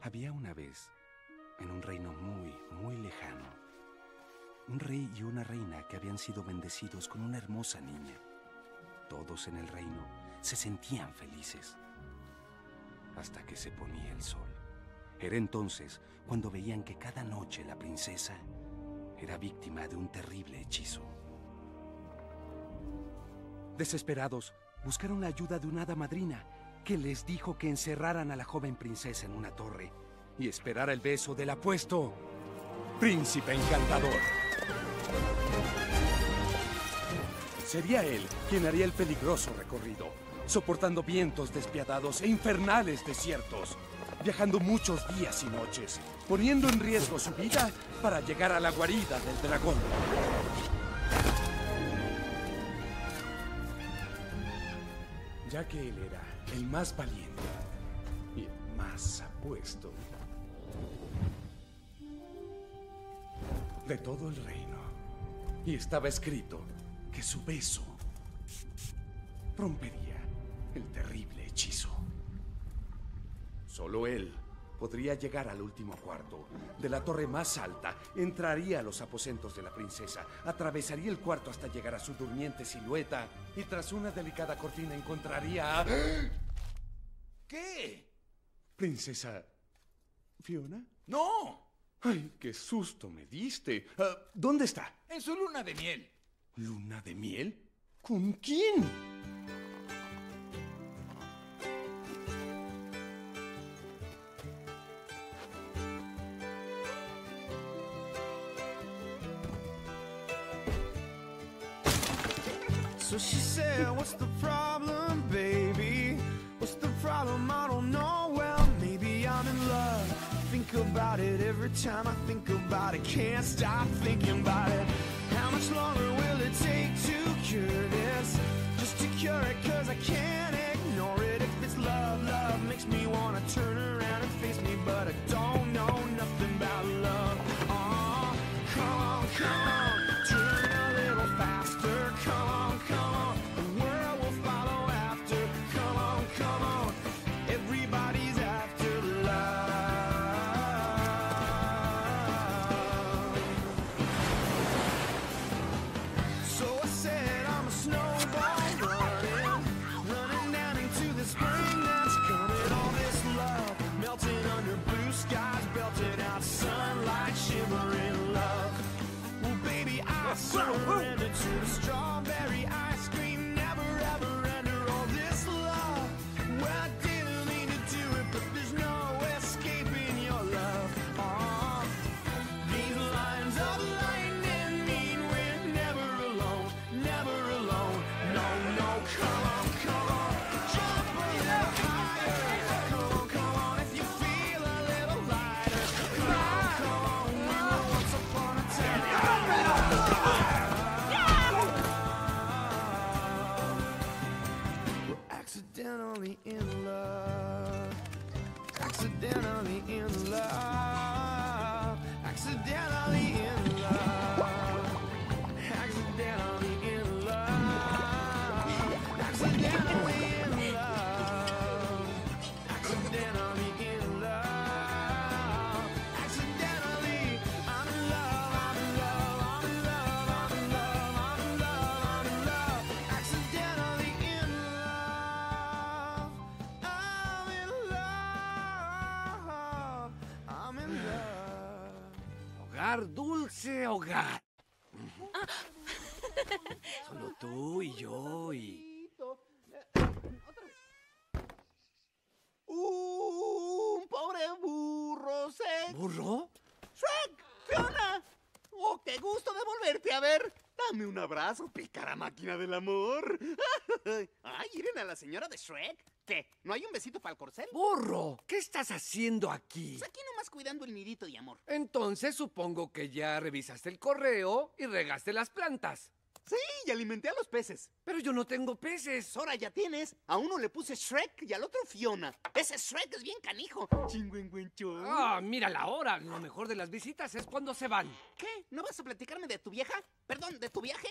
Había una vez, en un reino muy, muy lejano, un rey y una reina que habían sido bendecidos con una hermosa niña. Todos en el reino se sentían felices, hasta que se ponía el sol. Era entonces cuando veían que cada noche la princesa era víctima de un terrible hechizo. Desesperados, buscaron la ayuda de una hada madrina que les dijo que encerraran a la joven princesa en una torre y esperara el beso del apuesto príncipe encantador. Sería él quien haría el peligroso recorrido, soportando vientos despiadados e infernales desiertos, viajando muchos días y noches, poniendo en riesgo su vida para llegar a la guarida del dragón. Ya que él era el más valiente y el más apuesto de todo el reino. Y estaba escrito que su beso rompería el terrible hechizo. Solo él podría llegar al último cuarto de la torre más alta, entraría a los aposentos de la princesa, atravesaría el cuarto hasta llegar a su durmiente silueta y tras una delicada cortina encontraría a... ¿Qué? ¿Princesa Fiona? ¡No! ¡Ay, qué susto me diste! ¿Dónde está? En su luna de miel. ¿Luna de miel? ¿Con quién? So she said, what's the problem, baby? What's the problem? I don't know. Well, maybe I'm in love. Think about it every time I think about it. Can't stop thinking about it. How much longer will it take to cure this? Just to cure it, cause I can't ignore it. If it's love, love makes me wanna turn around and face me, but I don't know nothing about love. Oh, come on, come on, turn a little faster. Come on, come on, the world will follow after. Come on, everybody's after love. So I said I'm a snowball running down into the spring that's coming. All this love melting under blue skies, belting out sunlight, shimmering love. Well, baby, I surrender to the strawberry ice cream, never ever ender all this love. Well, I didn't mean to do it, but there's no escaping your love. Oh, these lines of lightning mean we're never alone, never alone. No, no, come on, jump a little higher. Come on, if you feel a little lighter. Come on, we were once upon a time. We're accidentally in love. Accidentally in love. Accidentally in love. Accidentally in love. Accidentally in love. Accidentally in love. Accidentally, I'm in love, I'm in love, I'm in love, I'm in love, I'm in love, I'm in love. Accidentally in love. I'm in love. I'm in love. Hogar, dulce hogar. Solo tú y yo y... Un pobre burro se... ¿Burro? ¡Shrek! ¡Fiona! ¡Oh, qué gusto de volverte a ver! Dame un abrazo, pícara máquina del amor. ¡Ay, miren a la señora de Shrek! ¿Qué? ¿No hay un besito para el corcel? ¡Burro! ¿Qué estás haciendo aquí? Pues aquí nomás cuidando el nidito de amor. Entonces supongo que ya revisaste el correo y regaste las plantas. Sí, y alimenté a los peces. Pero yo no tengo peces. Ahora ya tienes. A uno le puse Shrek y al otro Fiona. Ese Shrek es bien canijo. Chingüengüenchón. Ah, mira la hora. Lo mejor de las visitas es cuando se van. ¿Qué? ¿No vas a platicarme de tu vieja? Perdón, ¿de tu viaje?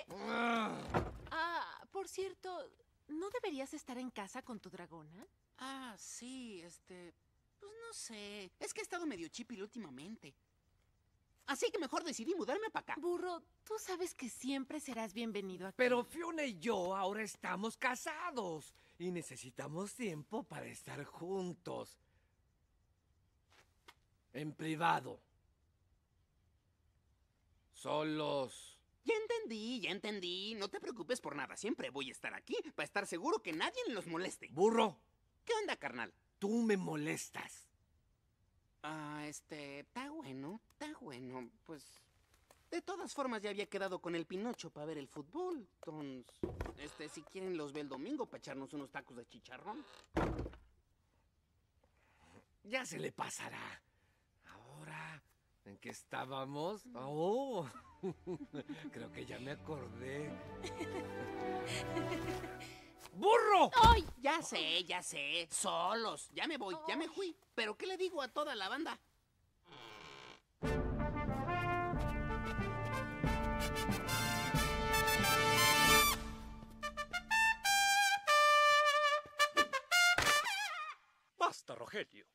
Por cierto, ¿no deberías estar en casa con tu dragona? Ah, sí, Pues no sé. Es que he estado medio chipil últimamente. Así que mejor decidí mudarme para acá. Burro, tú sabes que siempre serás bienvenido aquí. Pero Fiona y yo ahora estamos casados y necesitamos tiempo para estar juntos. En privado. Solos. Ya entendí. No te preocupes por nada. Siempre voy a estar aquí para estar seguro que nadie los moleste. Burro, ¿Qué onda, carnal? tú me molestas. Está bueno. Pues, de todas formas ya había quedado con el Pinocho para ver el fútbol. Entonces, si quieren los ve el domingo para echarnos unos tacos de chicharrón. Ya se le pasará. Ahora, ¿en qué estábamos? Oh, creo que ya me acordé. ¡Burro! ¡Ay! Ya sé. Solos. Ya me voy, ya me fui. ¿Pero qué le digo a toda la banda? Basta, Rogelio.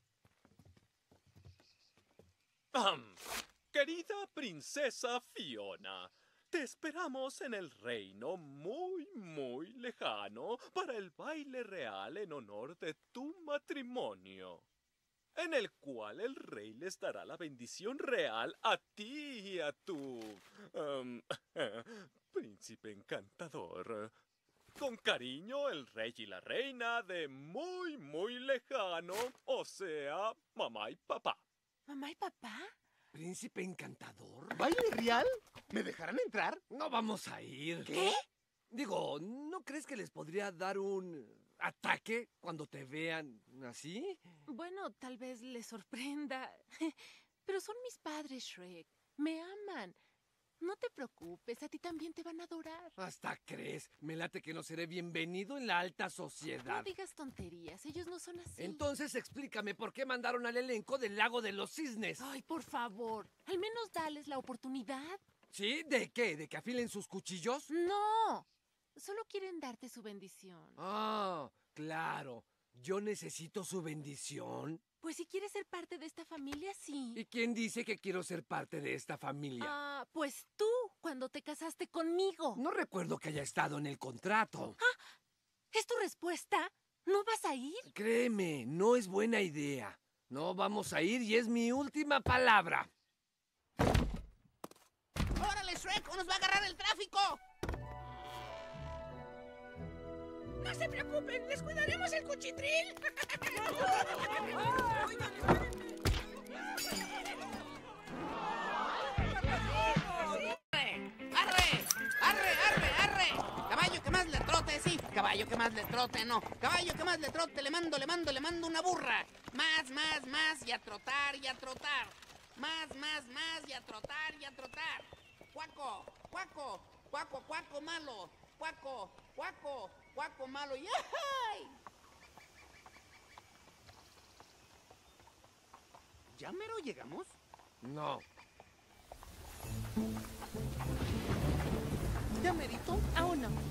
Querida princesa Fiona, te esperamos en el reino muy, muy lejano para el baile real en honor de tu matrimonio, en el cual el rey les dará la bendición real a ti y a tu príncipe encantador. Con cariño, el rey y la reina de muy, muy lejano, o sea, mamá y papá. ¿Mamá y papá? ¿Príncipe encantador? ¿Baile real? ¿Me dejarán entrar? No vamos a ir. ¿Qué? Digo, ¿no crees que les podría dar un ataque cuando te vean así? Bueno, tal vez les sorprenda. Pero son mis padres, Shrek. Me aman. No te preocupes, a ti también te van a adorar. Hasta crees. Me late que no seré bienvenido en la alta No sociedad. digas tonterías, ellos no son así. Entonces explícame por qué mandaron al elenco del Lago de los Cisnes. Ay, por favor, al menos dales la oportunidad. ¿Sí? ¿De qué? ¿De que afilen sus cuchillos? No, solo quieren darte su bendición. Ah, claro. Yo necesito su bendición. Pues si quieres ser parte de esta familia, sí. ¿Y quién dice que quiero ser parte de esta familia? Ah, pues tú, cuando te casaste conmigo. No recuerdo que haya estado en el contrato. ¿Es tu respuesta? ¿No vas a ir? Créeme, no es buena idea. No vamos a ir y es mi última palabra. ¡Órale, Shrek! ¡O nos va a agarrar el tráfico! ¡No se preocupen! ¡Les cuidaremos el cuchitril! ¡Arre! ¡Arre, arre, arre! Caballo que más le trote, sí. Caballo que más le trote, no. Caballo que más le trote, le mando una burra. Más, y a trotar, y a trotar. Más, y a trotar, y a trotar. Cuaco, cuaco, cuaco, cuaco malo. Cuaco, cuaco, cuaco malo. ¡Yay! ¿Ya mero llegamos? No. ¿Ya merito? Aún no.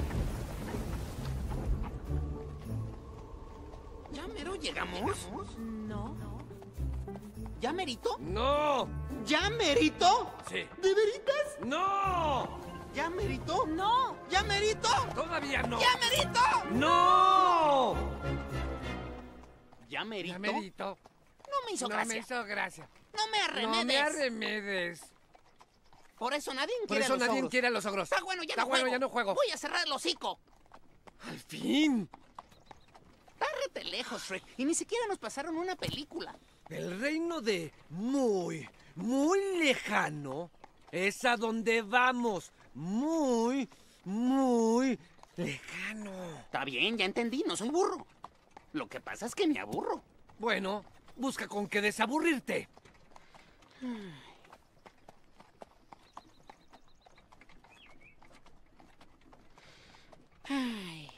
¿Ya mero llegamos? No. ¿Ya merito? ¡No! ¿Ya merito? Sí. ¿De veritas? ¡No! ¿Ya merito? No. ¿Ya merito? ¡Todavía no! ¿Ya merito? ¡No! ¿Ya merito? Ya merito. No me hizo No gracia. me hizo gracia. No me arremedes. No me arremedes. Por eso nadie Por quiere a eso los nadie ogros. quiere a los ogros. Está bueno, ya Está no bueno, juego. ya no juego. Voy a cerrar el hocico. ¡Al fin! Está rete lejos, Shrek. Y ni siquiera nos pasaron una película. El reino de muy, muy lejano es a donde vamos. Muy, muy lejano. Está bien, ya entendí. No soy burro. Lo que pasa es que me aburro. Bueno, busca con qué desaburrirte. Ay.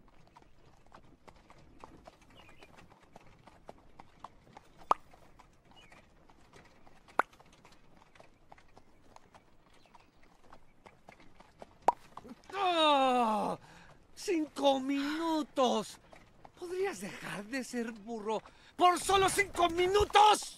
¡Oh! 5 minutos. ¿Podrías dejar de ser burro ¡Por solo 5 minutos!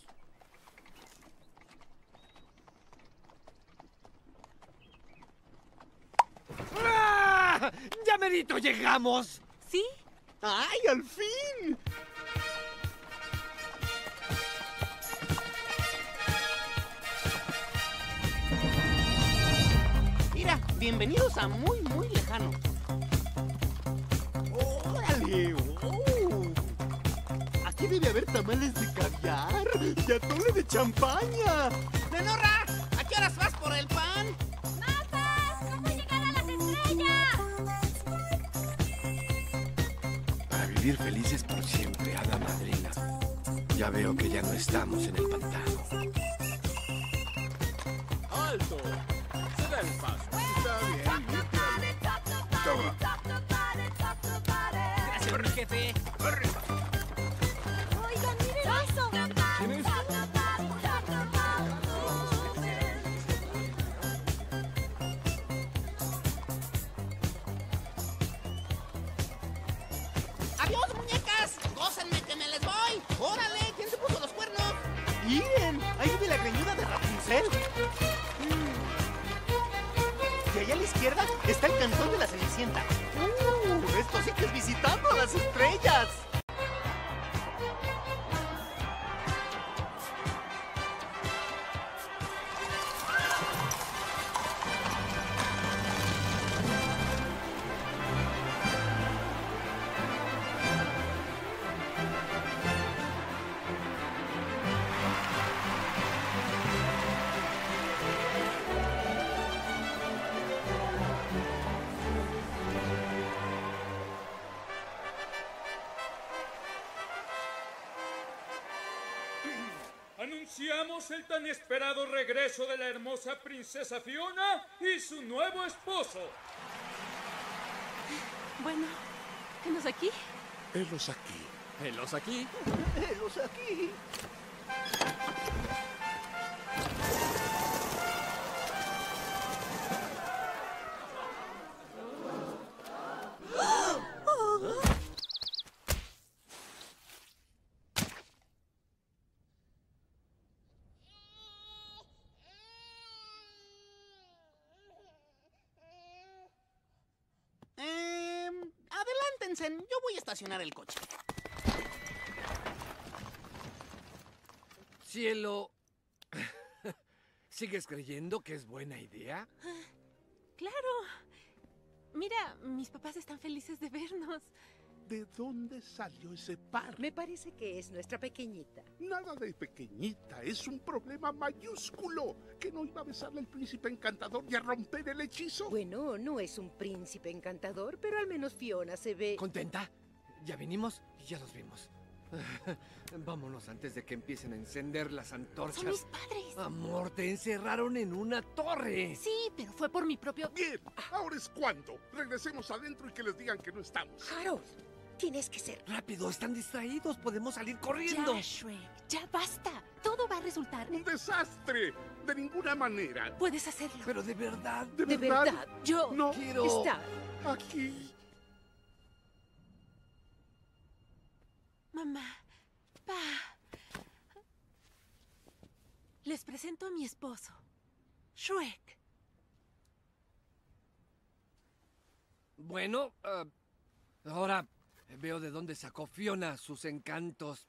¡Ah! ¡Ya merito llegamos! ¿Sí? ¡Ay, al fin! Mira, bienvenidos a muy, muy lejano. ¡Órale! ¡Oh! Aquí debe haber tamales de caviar y atole de champaña. ¡Lenorra! ¿A qué horas vas por el pan? ¿Cómo llegar a las estrellas? Para vivir felices por siempre, hada madrina. Ya veo que ya no estamos en el pantano. ¡Alto! Se da el paso. Está bien. Toma. Gracias, mi jefe. Oigan, miren eso. ¿Quién es? ¡Adiós, muñecas! ¡Gócenme que me les voy! ¡Órale! ¿Quién se puso los cuernos? ¡Miren! Ahí viene la greñuda de Rapunzel. Y allá a la izquierda está el cantón de la Cenicienta. Esto sí que es visitando a las estrellas. Anunciamos el tan esperado regreso de la hermosa princesa Fiona y su nuevo esposo. Bueno, ¿henos aquí? Helos aquí. Helos aquí. ¡Los aquí! Adelántense, yo voy a estacionar el coche. Cielo, ¿sigues creyendo que es buena idea? Claro. Mira, mis papás están felices de vernos. ¿De dónde salió ese par? Me parece que es nuestra pequeñita. Nada de pequeñita, es un problema mayúsculo. ¿Que no iba a besarle al príncipe encantador y a romper el hechizo? Bueno, no es un príncipe encantador, pero al menos Fiona se ve... ¿Contenta? Ya vinimos y ya los vimos. Vámonos antes de que empiecen a encender las antorchas. Son mis padres. Amor, te encerraron en una torre. Sí, pero fue por mi propio... Bien, ahora es cuando. Regresemos adentro y que les digan que no estamos. Harold, tienes que ser... Rápido, están distraídos. Podemos salir corriendo. Ya, Shrek, ya basta. Todo va a resultar... ¡Un desastre! De ninguna manera. Puedes hacerlo. Pero de verdad. ¿De De verdad? verdad, Yo No quiero... está... aquí. Mamá, pa. Les presento a mi esposo, Shrek. Bueno, ahora veo de dónde sacó Fiona sus encantos.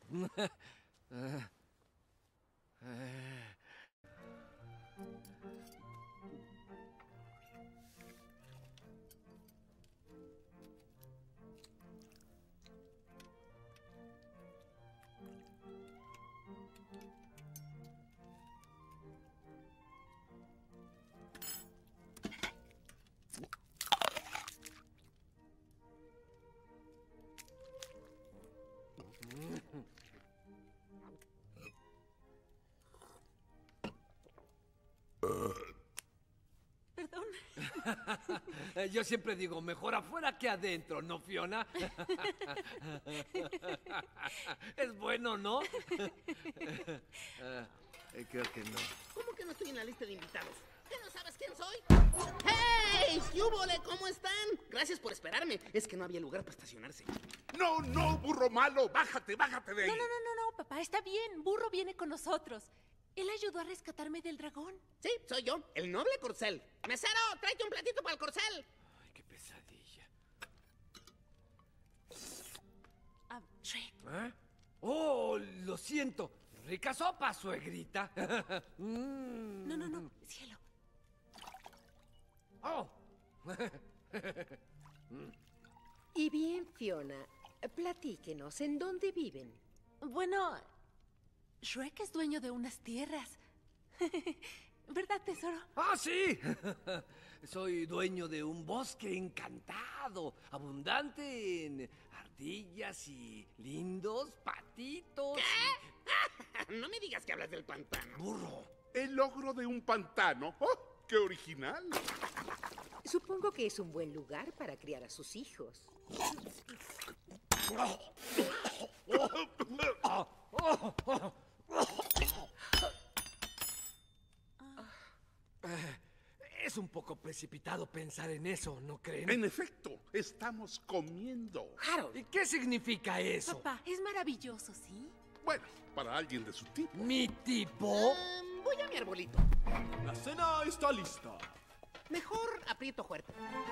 Perdón. Yo siempre digo, mejor afuera que adentro, ¿no, Fiona? Es bueno, ¿no? Creo que no. ¿Cómo que no estoy en la lista de invitados? ¿Qué no sabes quién soy? ¡Hey! ¿Qué hubole? ¿Cómo están? Gracias por esperarme. Es que no había lugar para estacionarse. No, no, burro malo. Bájate, bájate de ahí. No, papá, está bien. Burro viene con nosotros. Él ayudó a rescatarme del dragón. Sí, soy yo, el noble corcel. ¡Mesero, tráete un platito para el corcel! Ay, qué pesadilla. Shrek. ¿Eh? Oh, lo siento. Rica sopa, suegrita. No, cielo. Oh. Y bien, Fiona, platíquenos, ¿en dónde viven? Bueno, Shrek es dueño de unas tierras. ¿Verdad, tesoro? ¡Ah, sí! Soy dueño de un bosque encantado, abundante en ardillas y lindos patitos. ¿Qué? No me digas que hablas del pantano. Burro. El ogro de un pantano. ¡Oh, qué original! Supongo que es un buen lugar para criar a sus hijos. Es un poco precipitado pensar en eso, ¿no creen? En efecto, estamos comiendo. Harold, ¿y qué significa eso? Papá, es maravilloso, ¿sí? Bueno, para alguien de su tipo. ¿Mi tipo? Voy a mi arbolito. La cena está lista. Mejor aprieto fuerte.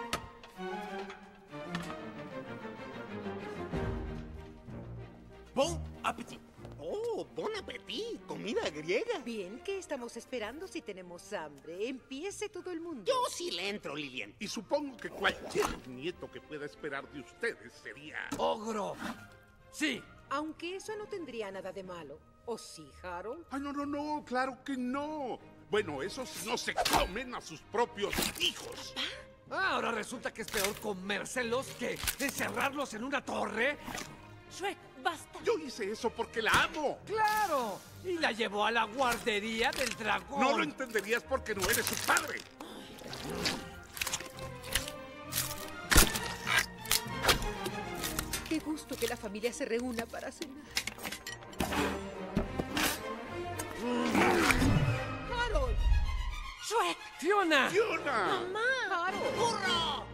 Bon appetit. Oh, bon appetit, comida griega. Bien, ¿qué estamos esperando si tenemos hambre? Empiece todo el mundo. Yo sí le entro, Lilian. Y supongo que cualquier nieto que pueda esperar de ustedes sería... ¡Ogro! Sí. Aunque eso no tendría nada de malo. ¿O sí, Harold? ¡Ay, no! ¡Claro que no! Bueno, esos no se comen a sus propios hijos. Ahora resulta que es peor comérselos que encerrarlos en una torre. Shrek, basta. Yo hice eso porque la amo. ¡Claro! Y la llevó a la guardería del dragón. No lo entenderías porque no eres su padre. Qué gusto que la familia se reúna para cenar. ¡Harold! ¡Shrek! ¡Fiona! ¡Fiona! ¡Mamá! ¡Harold! ¡Burro!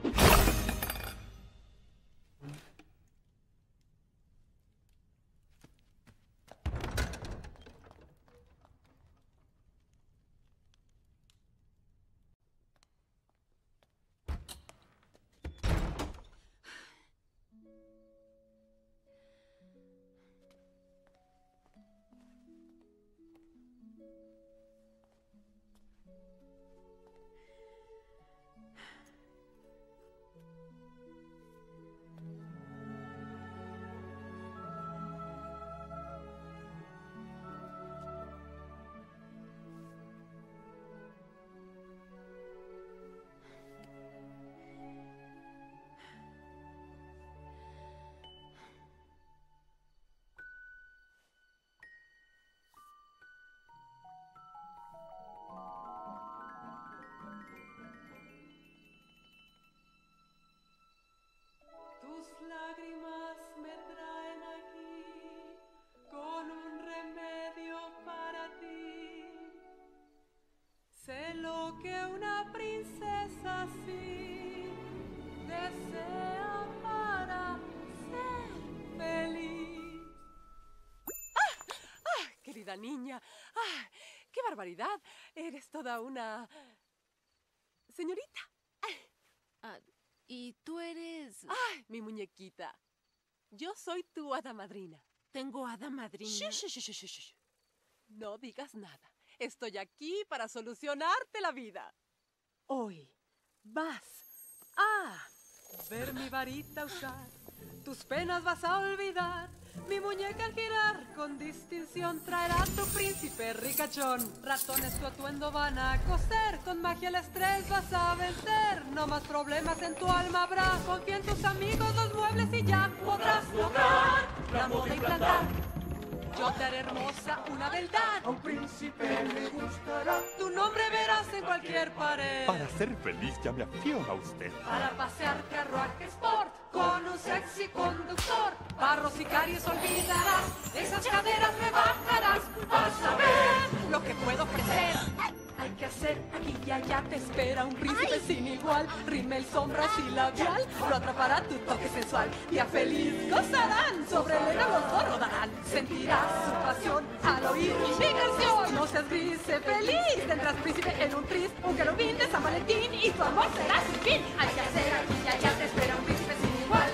Tus lágrimas me traen aquí con un remedio para ti. Sé lo que una princesa así desea para ser feliz. Querida niña, ¡qué barbaridad! Eres toda una... señorita. ¿Y tú eres...? ¡Ay, mi muñequita! Yo soy tu hada madrina. ¿Tengo hada madrina? Shh. No digas nada. Estoy aquí para solucionarte la vida. Hoy vas a ver mi varita usar. Tus penas vas a olvidar. Mi muñeca al girar con distinción traerá a tu príncipe ricachón. Ratones tu atuendo van a coser, con magia el estrés vas a vencer. No más problemas en tu alma habrá. Confía en tus amigos, los muebles y ya podrás lograr la moda implantar. Yo te haré hermosa una beldad. A un príncipe le gustará. Tu nombre verás en cualquier pared. Para ser feliz llame a Fiona usted. Para pasear carruaje sport con un sexy conductor. Barros y caries olvidarás. Esas caderas me bajarás. Vas a ver lo que puedo ofrecer. Hay que hacer, aquí y allá te espera un príncipe sin igual. Rímel, sombras y labial, lo atrapará tu toque sensual. Día feliz gozarán, sobre el heno los dos rodarán. Sentirás su pasión al oír mi canción. No seas gris, sé feliz, tendrás príncipe en un tris, un querubín de San Valentín, y tu amor será sin fin. Hay que hacer, aquí y allá te espera un príncipe sin igual.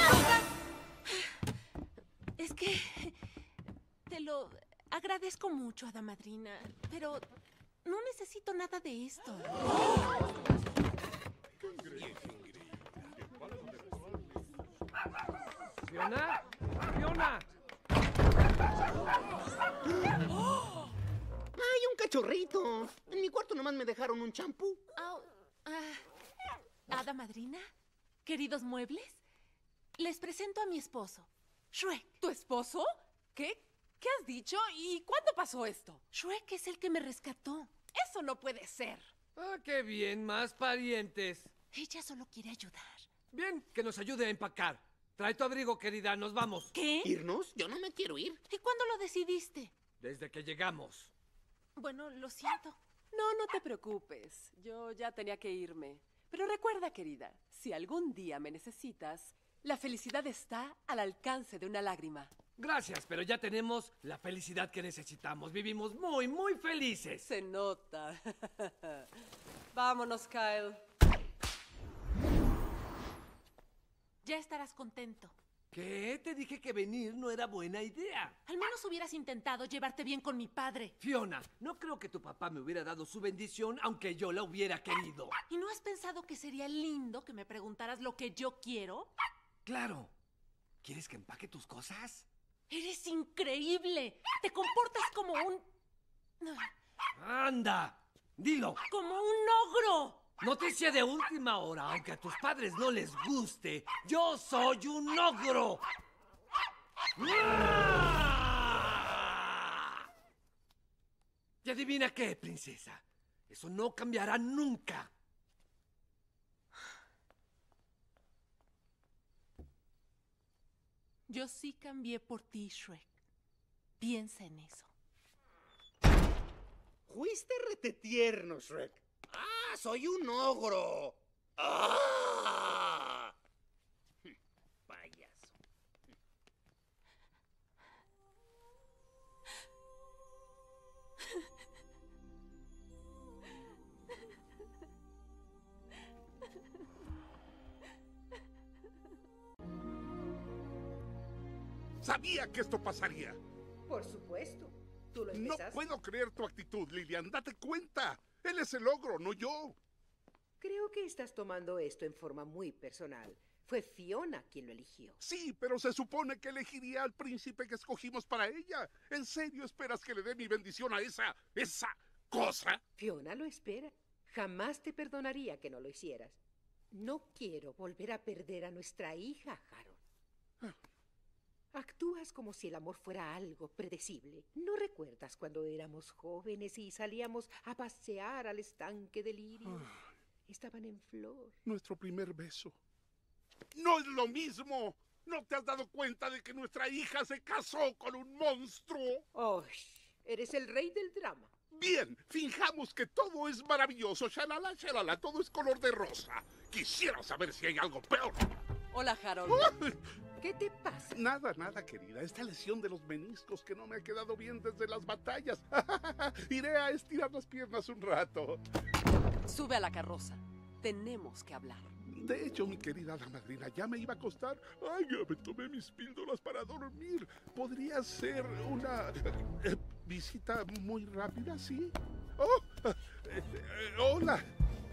Es que te lo agradezco mucho, hada madrina, pero no necesito nada de esto. ¿Fiona? ¡Fiona! ¡Ay, un cachorrito! En mi cuarto nomás me dejaron un champú. Hada madrina, queridos muebles, les presento a mi esposo, Shrek. ¿Tu esposo? ¿Qué has dicho? ¿Y cuándo pasó esto? Shrek es el que me rescató. Eso no puede ser. ¡Ah, qué bien! Más parientes. Ella solo quiere ayudar. Bien, que nos ayude a empacar. Trae tu abrigo, querida, nos vamos. ¿Qué? ¿Irnos? Yo no me quiero ir. ¿Y cuándo lo decidiste? Desde que llegamos. Bueno, lo siento. No te preocupes. Yo ya tenía que irme. Pero recuerda, querida, si algún día me necesitas, la felicidad está al alcance de una lágrima. Gracias, pero ya tenemos la felicidad que necesitamos. Vivimos muy, muy felices. Se nota. Vámonos, Kyle. Ya estarás contento. ¿Qué? Te dije que venir no era buena idea. Al menos hubieras intentado llevarte bien con mi padre. Fiona, no creo que tu papá me hubiera dado su bendición aunque yo la hubiera querido. ¿Y no has pensado que sería lindo que me preguntaras lo que yo quiero? Claro. ¿Quieres que empaque tus cosas? ¡Eres increíble! Te comportas como un... ¡Anda! ¡Dilo! ¡Como un ogro! Noticia de última hora, aunque a tus padres no les guste, yo soy un ogro. ¿Y adivina qué, princesa? Eso no cambiará nunca. Yo sí cambié por ti, Shrek. Piensa en eso. Fuiste retetierno, Shrek. ¡Ah, soy un ogro! ¡Ah! Payaso. Sabía que esto pasaría. Por supuesto. Tú lo No empezaste. puedo creer tu actitud, Lilian. Date cuenta. Él es el ogro, no yo. Creo que estás tomando esto en forma muy personal. Fue Fiona quien lo eligió. Sí, pero se supone que elegiría al príncipe que escogimos para ella. ¿En serio esperas que le dé mi bendición a esa cosa? Fiona lo espera. Jamás te perdonaría que no lo hicieras. No quiero volver a perder a nuestra hija, Harold. Actúas como si el amor fuera algo predecible. ¿No recuerdas cuando éramos jóvenes y salíamos a pasear al estanque de lirios? Estaban en flor. Nuestro primer beso. ¡No es lo mismo! ¿No te has dado cuenta de que nuestra hija se casó con un monstruo? ¡Oh! Eres el rey del drama. Bien, finjamos que todo es maravilloso. Shalala, shalala, todo es color de rosa. Quisiera saber si hay algo peor. Hola, Harold. ¿Qué te pasa? Nada, querida. Esta lesión de los meniscos que no me ha quedado bien desde las batallas. Iré a estirar las piernas un rato. Sube a la carroza. Tenemos que hablar. De hecho, mi querida madrina, ya me iba a acostar. Ay, ya me tomé mis píldoras para dormir. ¿Podría ser una visita muy rápida, sí? Oh, hola.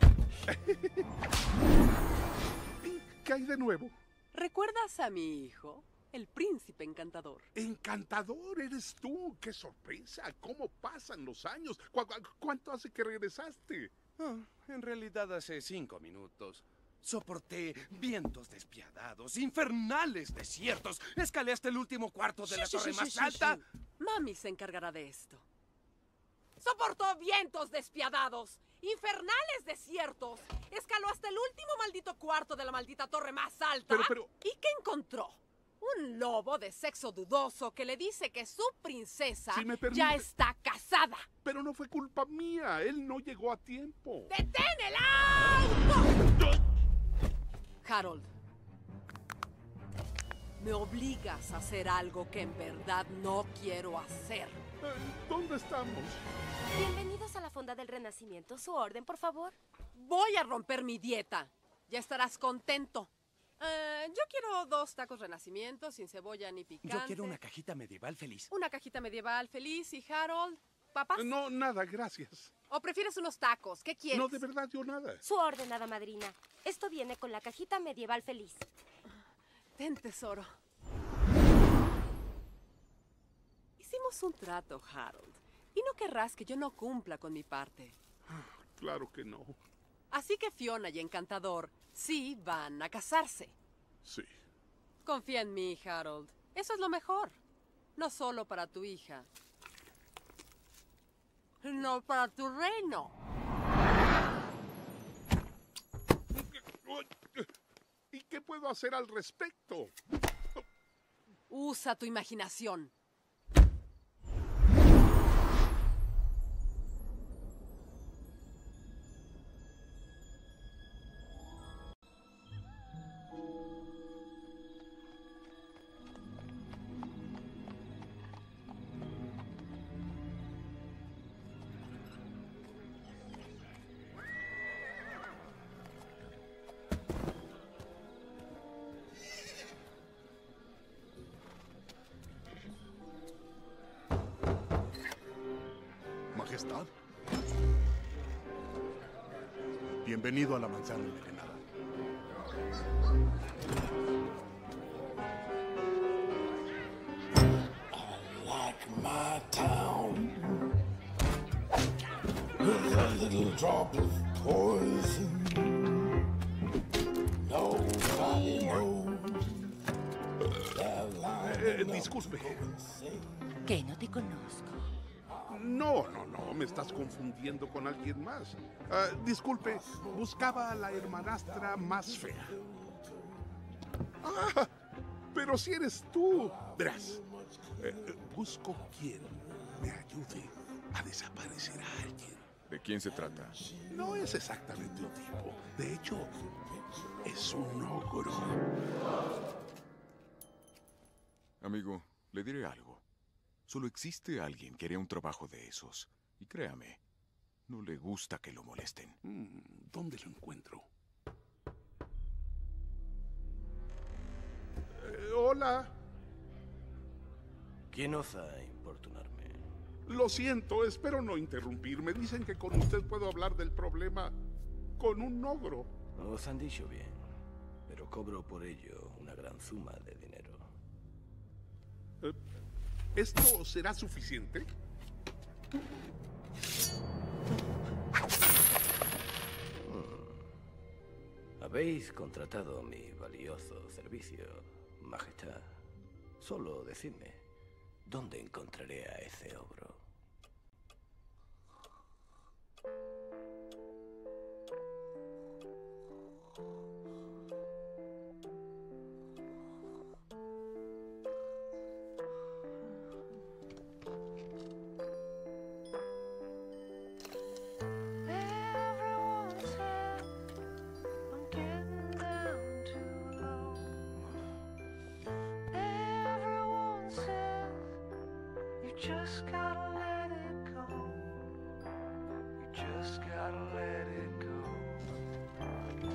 ¿Qué hay de nuevo? ¿Recuerdas a mi hijo? El príncipe encantador. ¡Encantador eres tú! ¡Qué sorpresa! ¿Cómo pasan los años? ¿Cuánto hace que regresaste? En realidad hace 5 minutos. Soporté vientos despiadados, infernales desiertos. Escalé hasta el último cuarto de la torre más alta. Mami se encargará de esto. Soportó vientos despiadados, infernales desiertos. Escaló hasta el último maldito cuarto de la maldita torre más alta. Pero... ¿Y qué encontró? Un Un lobo de sexo dudoso que le dice que su princesa Si me permite- ya está casada. Pero no fue culpa mía. Él no llegó a tiempo. ¡Detén el auto! Harold, me obligas a hacer algo que en verdad no quiero hacer. ¿Dónde estamos? Bienvenidos a la Fonda del Renacimiento. ¿Su orden, por favor? Voy a romper mi dieta. Ya estarás contento. Yo quiero 2 tacos Renacimiento sin cebolla ni picante. Yo quiero una cajita medieval feliz. Una cajita medieval feliz. ¿Y Harold? ¿Papas? No, nada, gracias. ¿O prefieres unos tacos? ¿Qué quieres? No, de verdad, yo nada. Su orden, hada madrina. Esto viene con la cajita medieval feliz. Ten, tesoro. Hicimos un trato, Harold. Y no querrás que yo no cumpla con mi parte. Claro que no. Así que Fiona y Encantador sí van a casarse. Sí. Confía en mí, Harold. Eso es lo mejor. No solo para tu hija. No para tu reino. ¿Y qué puedo hacer al respecto? Usa tu imaginación. Majestad. Bienvenido a la manzana envenenada. I like my town with a little drop of poison. Nobody knows. Disculpe. ¿Qué? No te conozco. No, me estás confundiendo con alguien más. Disculpe, buscaba a la hermanastra más fea. Ah, pero si eres tú. Verás, busco quien me ayude a desaparecer a alguien. ¿De quién se trata? No es exactamente un tipo. De hecho, es un ogro. Amigo, le diré algo. Solo existe alguien que haría un trabajo de esos. Y créame, no le gusta que lo molesten. ¿Dónde lo encuentro? Hola. ¿Quién osa importunarme? Lo siento, espero no interrumpirme. Dicen que con usted puedo hablar del problema con un ogro. Os han dicho bien, pero cobro por ello una gran suma de dinero. ¿Esto será suficiente? Habéis contratado mi valioso servicio, Majestad. Solo decidme, ¿dónde encontraré a ese ogro? Just gotta let it go. You just gotta let it go.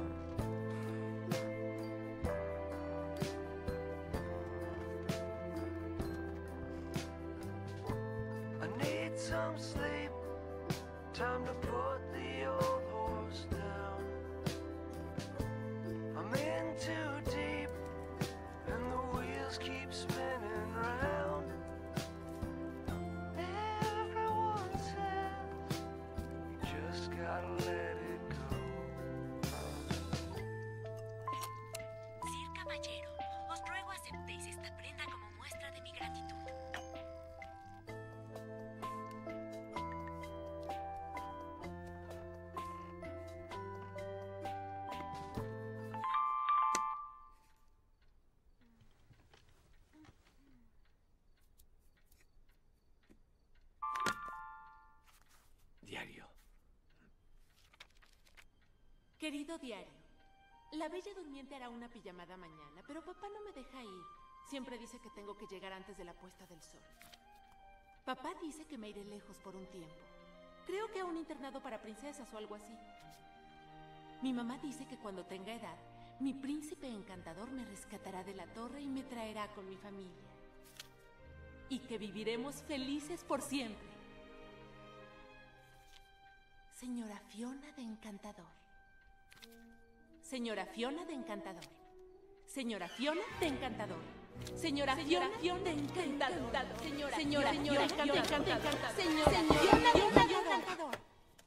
I need some sleep. Time to put the old horse down. I'm in too deep, and the wheels keep spinning round. Everyone says you just gotta let it go. Sir Caballero, os ruego aceptéis esta prenda como muestra de mi gratitud. Querido diario, la Bella Durmiente hará una pijamada mañana, pero papá no me deja ir. Siempre dice que tengo que llegar antes de la puesta del sol. Papá dice que me iré lejos por un tiempo. Creo que a un internado para princesas o algo así. Mi mamá dice que cuando tenga edad, mi príncipe encantador me rescatará de la torre y me traerá con mi familia. Y que viviremos felices por siempre. Señora Fiona de Encantador. Señora Fiona de Encantador. Señora Fiona de Encantador. Señora Fiona de Encantador. Señora Fiona de Encantador. Señora Fiona de Encantador.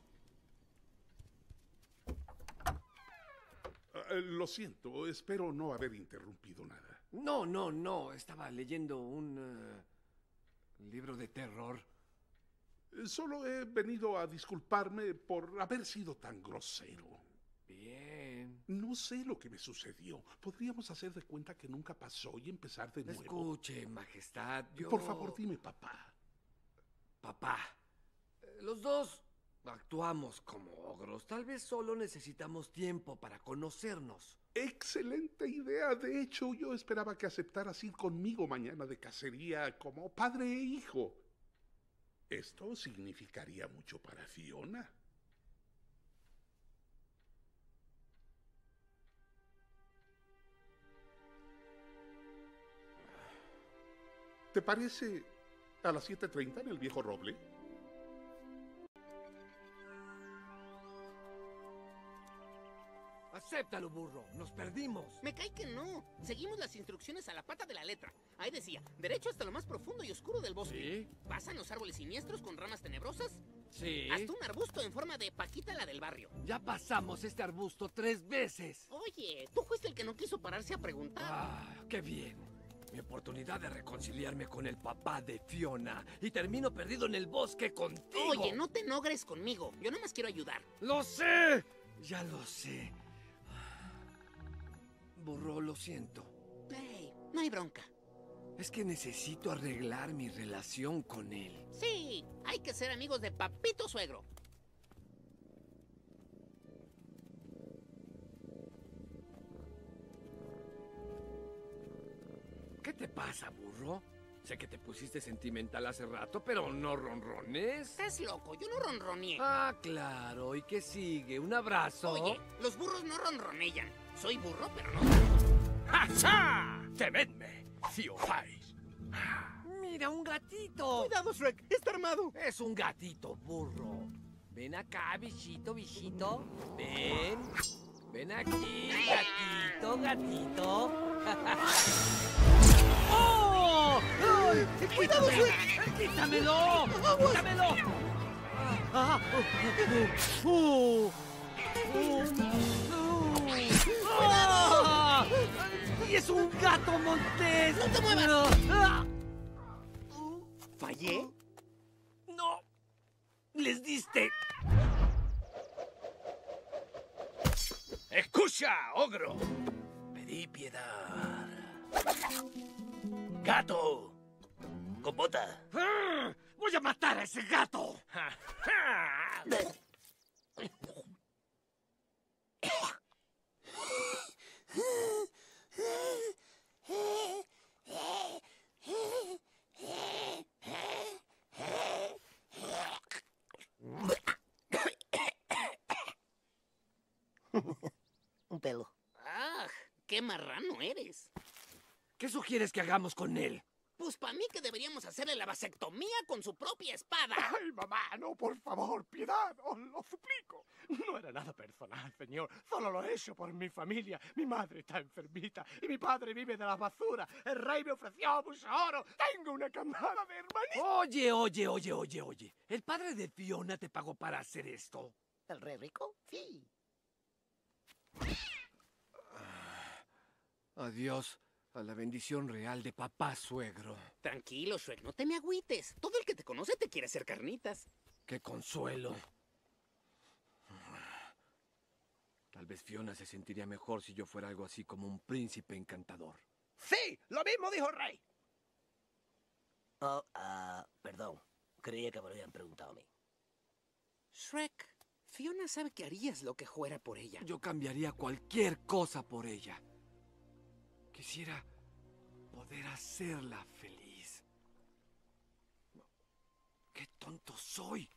Lo siento, espero no haber interrumpido nada. No. Estaba leyendo un libro de terror. Solo he venido a disculparme por haber sido tan grosero. Bien. No sé lo que me sucedió. Podríamos hacer de cuenta que nunca pasó y empezar de nuevo. Escuche, Majestad, yo... Por favor, dime papá. Papá, los dos actuamos como ogros. Tal vez solo necesitamos tiempo para conocernos. Excelente idea. De hecho, yo esperaba que aceptaras ir conmigo mañana de cacería como padre e hijo. Esto significaría mucho para Fiona. ¿Te parece a las 7:30 en el viejo roble? Acéptalo, burro. Nos perdimos. Me cae que no. Seguimos las instrucciones a la pata de la letra. Ahí decía, derecho hasta lo más profundo y oscuro del bosque. ¿Sí? ¿Pasan los árboles siniestros con ramas tenebrosas? Sí. Hasta un arbusto en forma de Paquita, la del barrio. Ya pasamos este arbusto 3 veces. Oye, tú fuiste el que no quiso pararse a preguntar. Ah, qué bien. Mi oportunidad de reconciliarme con el papá de Fiona. Y termino perdido en el bosque contigo. Oye, no te enogres conmigo. Yo nomás quiero ayudar. ¡Lo sé! Ya lo sé. Burro, lo siento. Hey, no hay bronca. Es que necesito arreglar mi relación con él. Sí, hay que ser amigos de papito suegro. ¿Qué te pasa, burro? Sé que te pusiste sentimental hace rato, pero no ronrones. Estás loco, yo no ronroneé. Ah, claro. ¿Y qué sigue? ¿Un abrazo? Oye, los burros no ronronellan. Soy burro, pero no tanto. ¡Hacha! ¡Temedme! ¡Fiofais! ¡Mira, un gatito! ¡Cuidado, Shrek! ¡Está armado! Es un gatito, burro. Ven acá, bichito, bichito. Ven. Ven aquí, gatito, gatito. ¡Oh! ¡Ay! ¡Cuidado, Shrek! ¡Quítamelo! ¡Quítamelo! ¡Y es un gato montés! ¡No te muevas! ¿Fallé? ¡No! ¡Les diste! ¡Escucha, ogro! Pedí piedad. ¡Gato! ¡Con bota! ¡Voy a matar a ese gato! Un pelo. ¡Ah! ¡Qué marrano eres! ¿Qué sugieres que hagamos con él? Pues para mí que deberíamos hacerle la vasectomía con su propia espada. ¡Ay, mamá! No, por favor, piedad, os lo suplico. No era nada personal, señor. Solo lo he hecho por mi familia. Mi madre está enfermita y mi padre vive de la basura. El rey me ofreció mucho oro. Tengo una camada de hermanitos. Oye. ¿El padre de Fiona te pagó para hacer esto? ¿El rey rico? Sí. Adiós a la bendición real de papá suegro. Tranquilo, Shrek, no te me agüites. Todo el que te conoce te quiere hacer carnitas. ¡Qué consuelo! Tal vez Fiona se sentiría mejor si yo fuera algo así como un príncipe encantador. Sí, lo mismo dijo el rey. Oh, perdón. Creía que me lo habían preguntado a mí. Shrek, Fiona sabe que harías lo que fuera por ella. Yo cambiaría cualquier cosa por ella. Quisiera poder hacerla feliz. ¡Qué tonto soy!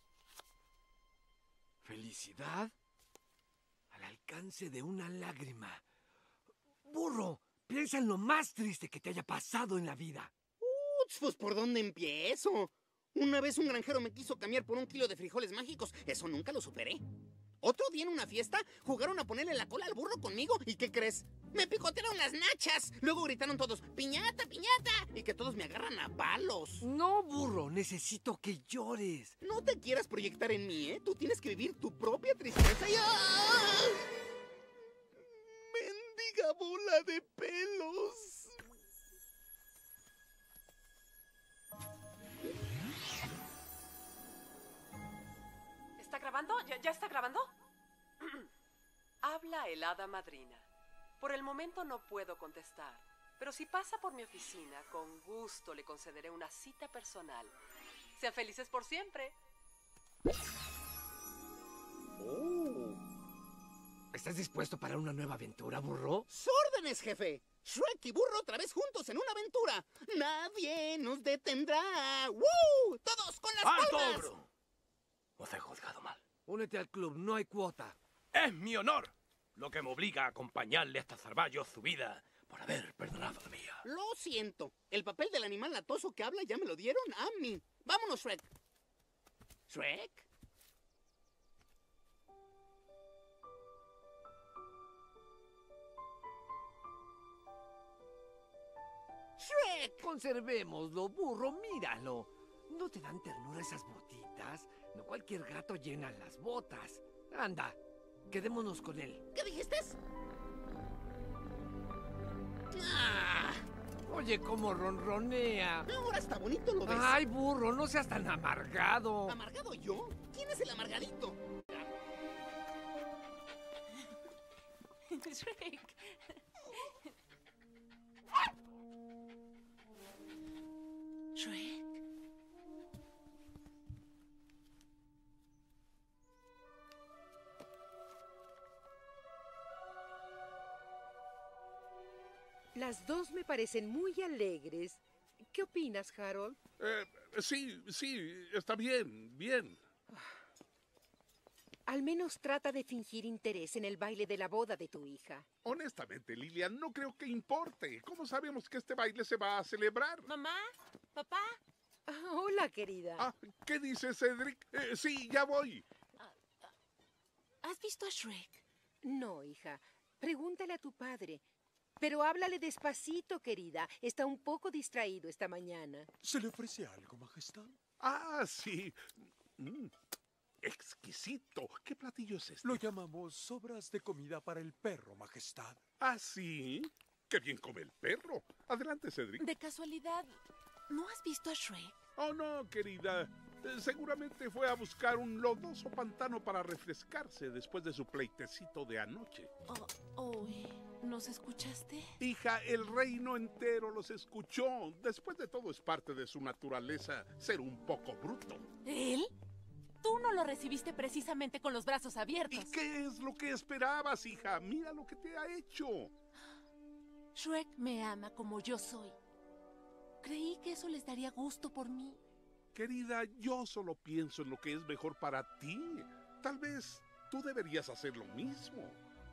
Felicidad al alcance de una lágrima. ¡Burro! Piensa en lo más triste que te haya pasado en la vida. Pues, ¿por dónde empiezo? Una vez un granjero me quiso cambiar por 1 kilo de frijoles mágicos. Eso nunca lo superé. Otro día en una fiesta jugaron a ponerle la cola al burro conmigo. ¿Y qué crees? ¡Me picotearon las nachas! Luego gritaron todos, ¡piñata, piñata! Y que todos me agarran a palos. No, burro, necesito que llores. No te quieras proyectar en mí, ¿eh? Tú tienes que vivir tu propia tristeza y... ¡ah! ¡Mendiga bola de pelos! ¿Está grabando? ¿Ya está grabando? Habla el hada madrina. Por el momento no puedo contestar, pero si pasa por mi oficina, con gusto le concederé una cita personal. Sean felices por siempre. ¿Estás dispuesto para una nueva aventura, burro? ¡Órdenes, jefe! Shrek y burro otra vez juntos en una aventura. Nadie nos detendrá. ¡Woo! ¡Todos con las palmas! Bro! Os he juzgado mal. Únete al club, no hay cuota. Es mi honor lo que me obliga a acompañarle hasta salvar yo su vida por haber perdonado la mía. Lo siento. El papel del animal latoso que habla ya me lo dieron a mí. Vámonos, Shrek. ¿Shrek? ¡Shrek! Conservémoslo, burro, míralo. ¿No te dan ternura esas botitas? No cualquier gato llena las botas. Anda, quedémonos con él. ¿Qué dijiste? ¡Ah! Oye, cómo ronronea. Ahora está bonito, ¿lo ves? Ay, burro, no seas tan amargado. ¿Amargado yo? ¿Quién es el amargadito? Shrek. Shrek. Las dos me parecen muy alegres. ¿Qué opinas, Harold? Sí, está bien, bien. Al menos trata de fingir interés en el baile de la boda de tu hija. Honestamente, Lilian, no creo que importe. ¿Cómo sabemos que este baile se va a celebrar? Mamá, papá. Hola, querida. ¿Qué dice Cedric? Sí, ya voy. ¿Has visto a Shrek? No, hija. Pregúntale a tu padre. Pero háblale despacito, querida. Está un poco distraído esta mañana. ¿Se le ofrece algo, Majestad? Sí. Exquisito. ¿Qué platillo es este? Lo llamamos sobras de comida para el perro, Majestad. ¿Sí? ¡Qué bien come el perro! Adelante, Cedric. De casualidad, ¿no has visto a Shrek? Oh, no, querida. Seguramente fue a buscar un lodoso pantano para refrescarse después de su pleitecito de anoche. ¿Nos escuchaste? Hija, el reino entero los escuchó. Después de todo, es parte de su naturaleza ser un poco bruto. ¿Él? Tú no lo recibiste precisamente con los brazos abiertos. ¿Y qué es lo que esperabas, hija? Mira lo que te ha hecho. Shrek me ama como yo soy. Creí que eso les daría gusto por mí. Querida, yo solo pienso en lo que es mejor para ti. Tal vez tú deberías hacer lo mismo.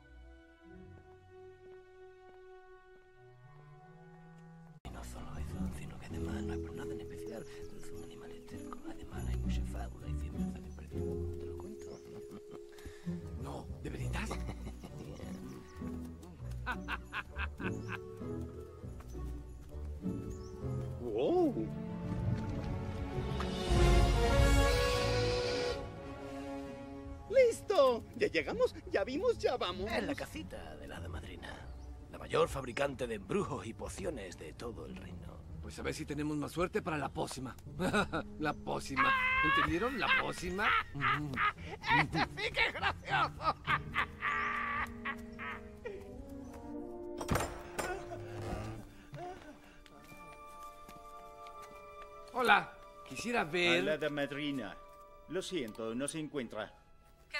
Y no solo eso, sino que además no es por nada en especial. Es un animal eterno. Además hay mucha fábula y ciencia que perdido. ¿Cómo te lo cuento? No, ¿de veritas? ¡Wow! ¡Listo! Ya llegamos, ya vimos, ya vamos. Es la casita de la hada madrina. La mayor fabricante de embrujos y pociones de todo el reino. Pues a ver si tenemos más suerte para la pócima. La pócima. ¿Entendieron? La pócima. ¡Este sí que es gracioso! Hola, quisiera ver... A la hada madrina. Lo siento, no se encuentra. ¿Qué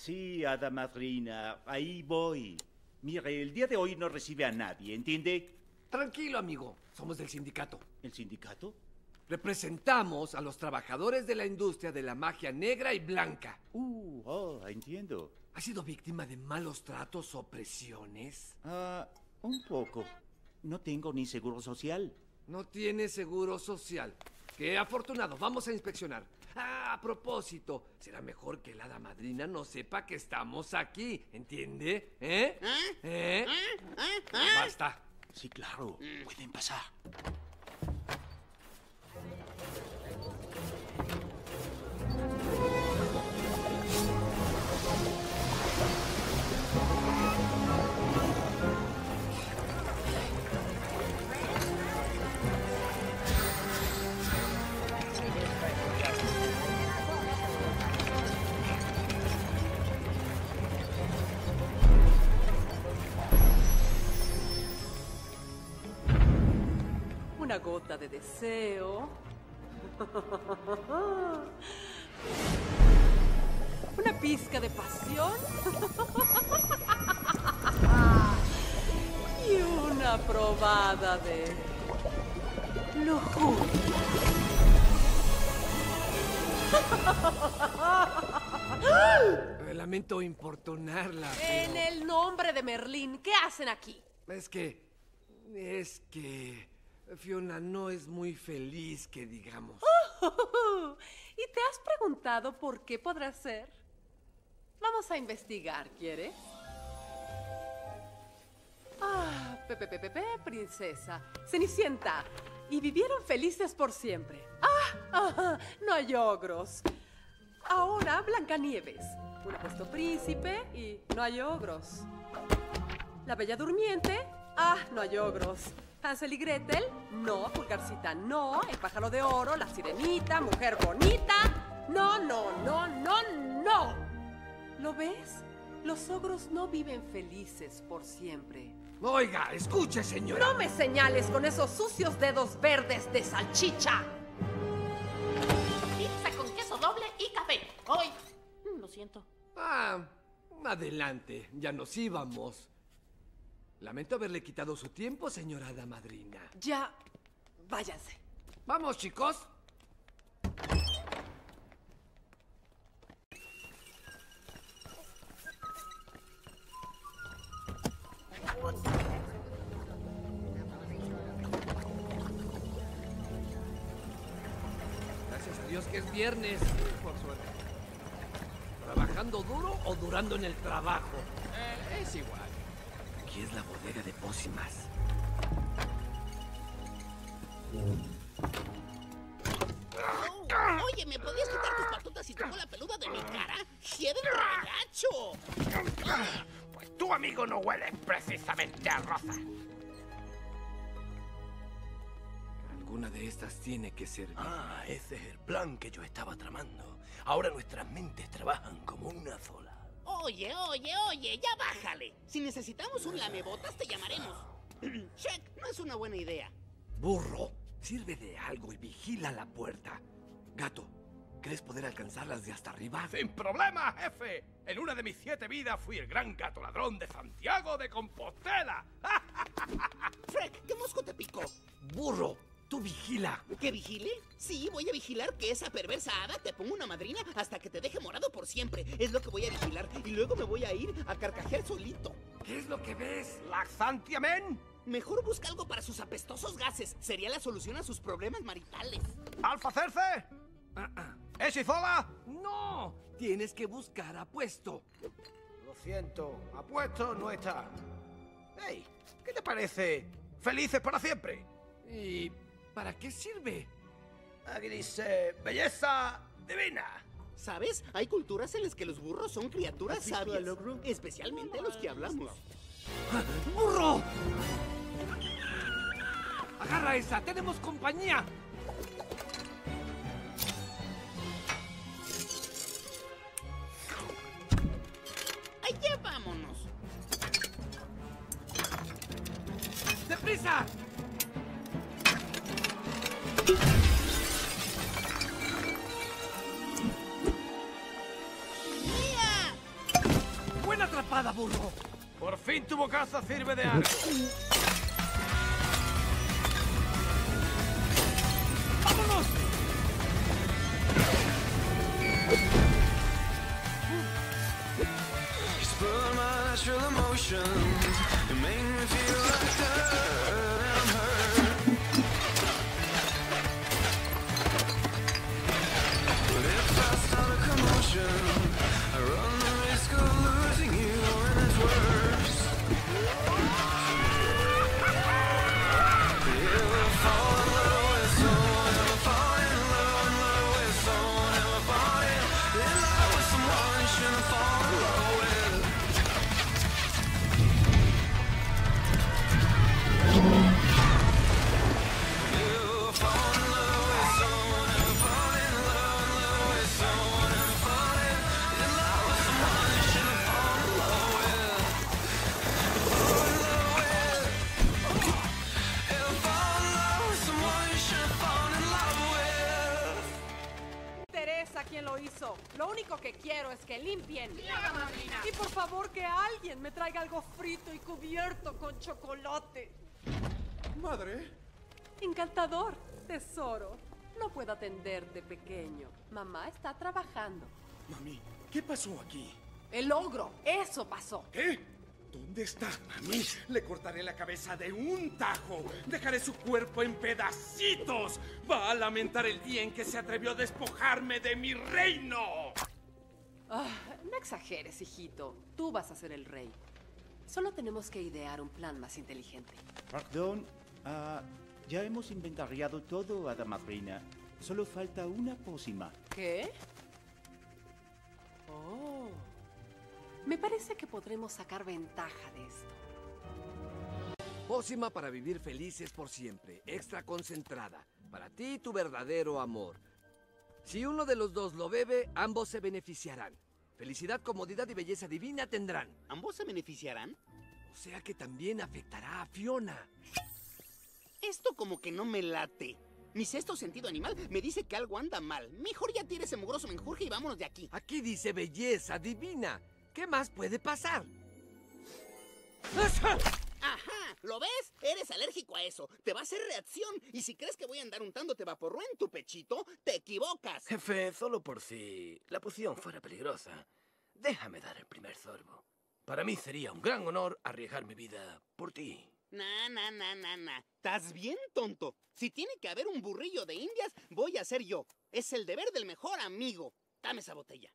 Sí, hada madrina, ahí voy. Mire, el día de hoy no recibe a nadie, ¿entiende? Tranquilo, amigo. Somos del sindicato. ¿El sindicato? Representamos a los trabajadores de la industria de la magia negra y blanca. Entiendo. ¿Has sido víctima de malos tratos o presiones? Un poco. No tengo ni seguro social. No tienes seguro social. ¡Qué afortunado! Vamos a inspeccionar. A propósito, será mejor que la hada madrina no sepa que estamos aquí, ¿entiende? Basta. Sí, claro. Pueden pasar. Una gota de deseo. Una pizca de pasión. Y una probada de lujuria. Lamento importunarla, En pero... el nombre de Merlín, ¿qué hacen aquí? Es que Fiona no es muy feliz, que digamos. ¿Y te has preguntado por qué podrá ser? Vamos a investigar, ¿quieres? Princesa, Cenicienta. Y vivieron felices por siempre. No hay ogros. Ahora Blancanieves. Un apuesto príncipe y no hay ogros. La Bella Durmiente. No hay ogros. Hansel y Gretel, no. Pulgarcita, no. El pájaro de oro, la sirenita, mujer bonita. No. ¿Lo ves? Los ogros no viven felices por siempre. Oiga, escuche, señora. No me señales con esos sucios dedos verdes de salchicha. Pizza con queso doble y café. Hoy. Lo siento. Adelante, ya nos íbamos. Lamento haberle quitado su tiempo, señora hada madrina. Ya, váyanse. Vamos, chicos. Gracias a Dios que es viernes, por suerte. ¿Trabajando duro o durando en el trabajo? Es igual. Aquí es la bodega de pócimas. Oye, ¿me podías quitar tus patotas y tu cola peluda de mi cara? ¡Hieden regacho! Pues tu amigo no huele precisamente a rosa. Alguna de estas tiene que ser. Ese es el plan que yo estaba tramando. Ahora nuestras mentes trabajan como una sola. Oye, ya bájale. Si necesitamos un lamebotas, te llamaremos. Shrek, no es una buena idea. Burro, sirve de algo y vigila la puerta. Gato, ¿crees poder alcanzarlas de hasta arriba? ¡Sin problema, jefe! En una de mis 7 vidas fui el gran gato ladrón de Santiago de Compostela. Shrek, ¿qué mosco te picó? Burro, tú vigila. ¿Que vigile? Sí, voy a vigilar que esa perversa hada te ponga una madrina hasta que te deje morado por siempre. Es lo que voy a vigilar. Y luego me voy a ir a carcajear solito. ¿Qué es lo que ves? ¡Laxantiamen! Mejor busca algo para sus apestosos gases. Sería la solución a sus problemas maritales. ¡Alfa Cerce! ¿Esizola? ¡No! Tienes que buscar apuesto. Lo siento, apuesto no está. ¡Ey! ¿Qué te parece? ¡Felices para siempre! ¿Y para qué sirve? Aquí dice, belleza divina. ¿Sabes? Hay culturas en las que los burros son criaturas sabias. Especialmente los que hablamos. ¡Burro! ¡Agarra esa! ¡Tenemos compañía! ¡Allá vámonos! ¡Deprisa! ¡Mía! burro! Por fin tu bocaza sirve de algo. ¡Vámonos! Spur my natural emotions. You make me feel like dirt and hurt. But if I start a commotion, I run the risk of losing you when it's worse. Ever fall in love with someone? Ever fall in love with someone? Ever fall in love with someone you shouldn't fall in love with? Teresa, ¿quién lo hizo? Lo único que quiero es que limpien. Y por favor que alguien me traiga algo frito y cubierto con chocolate. Madre. Encantador, tesoro. No puedo atenderte, pequeño. Mamá está trabajando. Mami, ¿qué pasó aquí? El ogro, eso pasó. ¿Qué? ¿Dónde está, mami? Le cortaré la cabeza de un tajo. Dejaré su cuerpo en pedacitos. Va a lamentar el día en que se atrevió a despojarme de mi reino. No exageres, hijito. Tú vas a ser el rey. Solo tenemos que idear un plan más inteligente. Perdón, ya hemos inventariado todo, hada madrina. Solo falta una pócima. ¿Qué? Oh. Me parece que podremos sacar ventaja de esto. Pócima para vivir felices por siempre. Extra concentrada. Para ti y tu verdadero amor. Si uno de los dos lo bebe, ambos se beneficiarán. Felicidad, comodidad y belleza divina tendrán. ¿Ambos se beneficiarán? O sea que también afectará a Fiona. Esto como que no me late. Mi sexto sentido animal me dice que algo anda mal. Mejor ya tire ese mugroso menjurje y vámonos de aquí. Aquí dice belleza divina. ¿Qué más puede pasar? Ajá, ¿lo ves? Eres alérgico a eso. Te va a hacer reacción. Y si crees que voy a andar untándote vaporru en tu pechito, te equivocas. Jefe, solo por si la poción fuera peligrosa, déjame dar el primer sorbo. Para mí sería un gran honor arriesgar mi vida por ti. Nah. Estás bien tonto. Si tiene que haber un burrillo de indias, voy a ser yo. Es el deber del mejor amigo. Dame esa botella.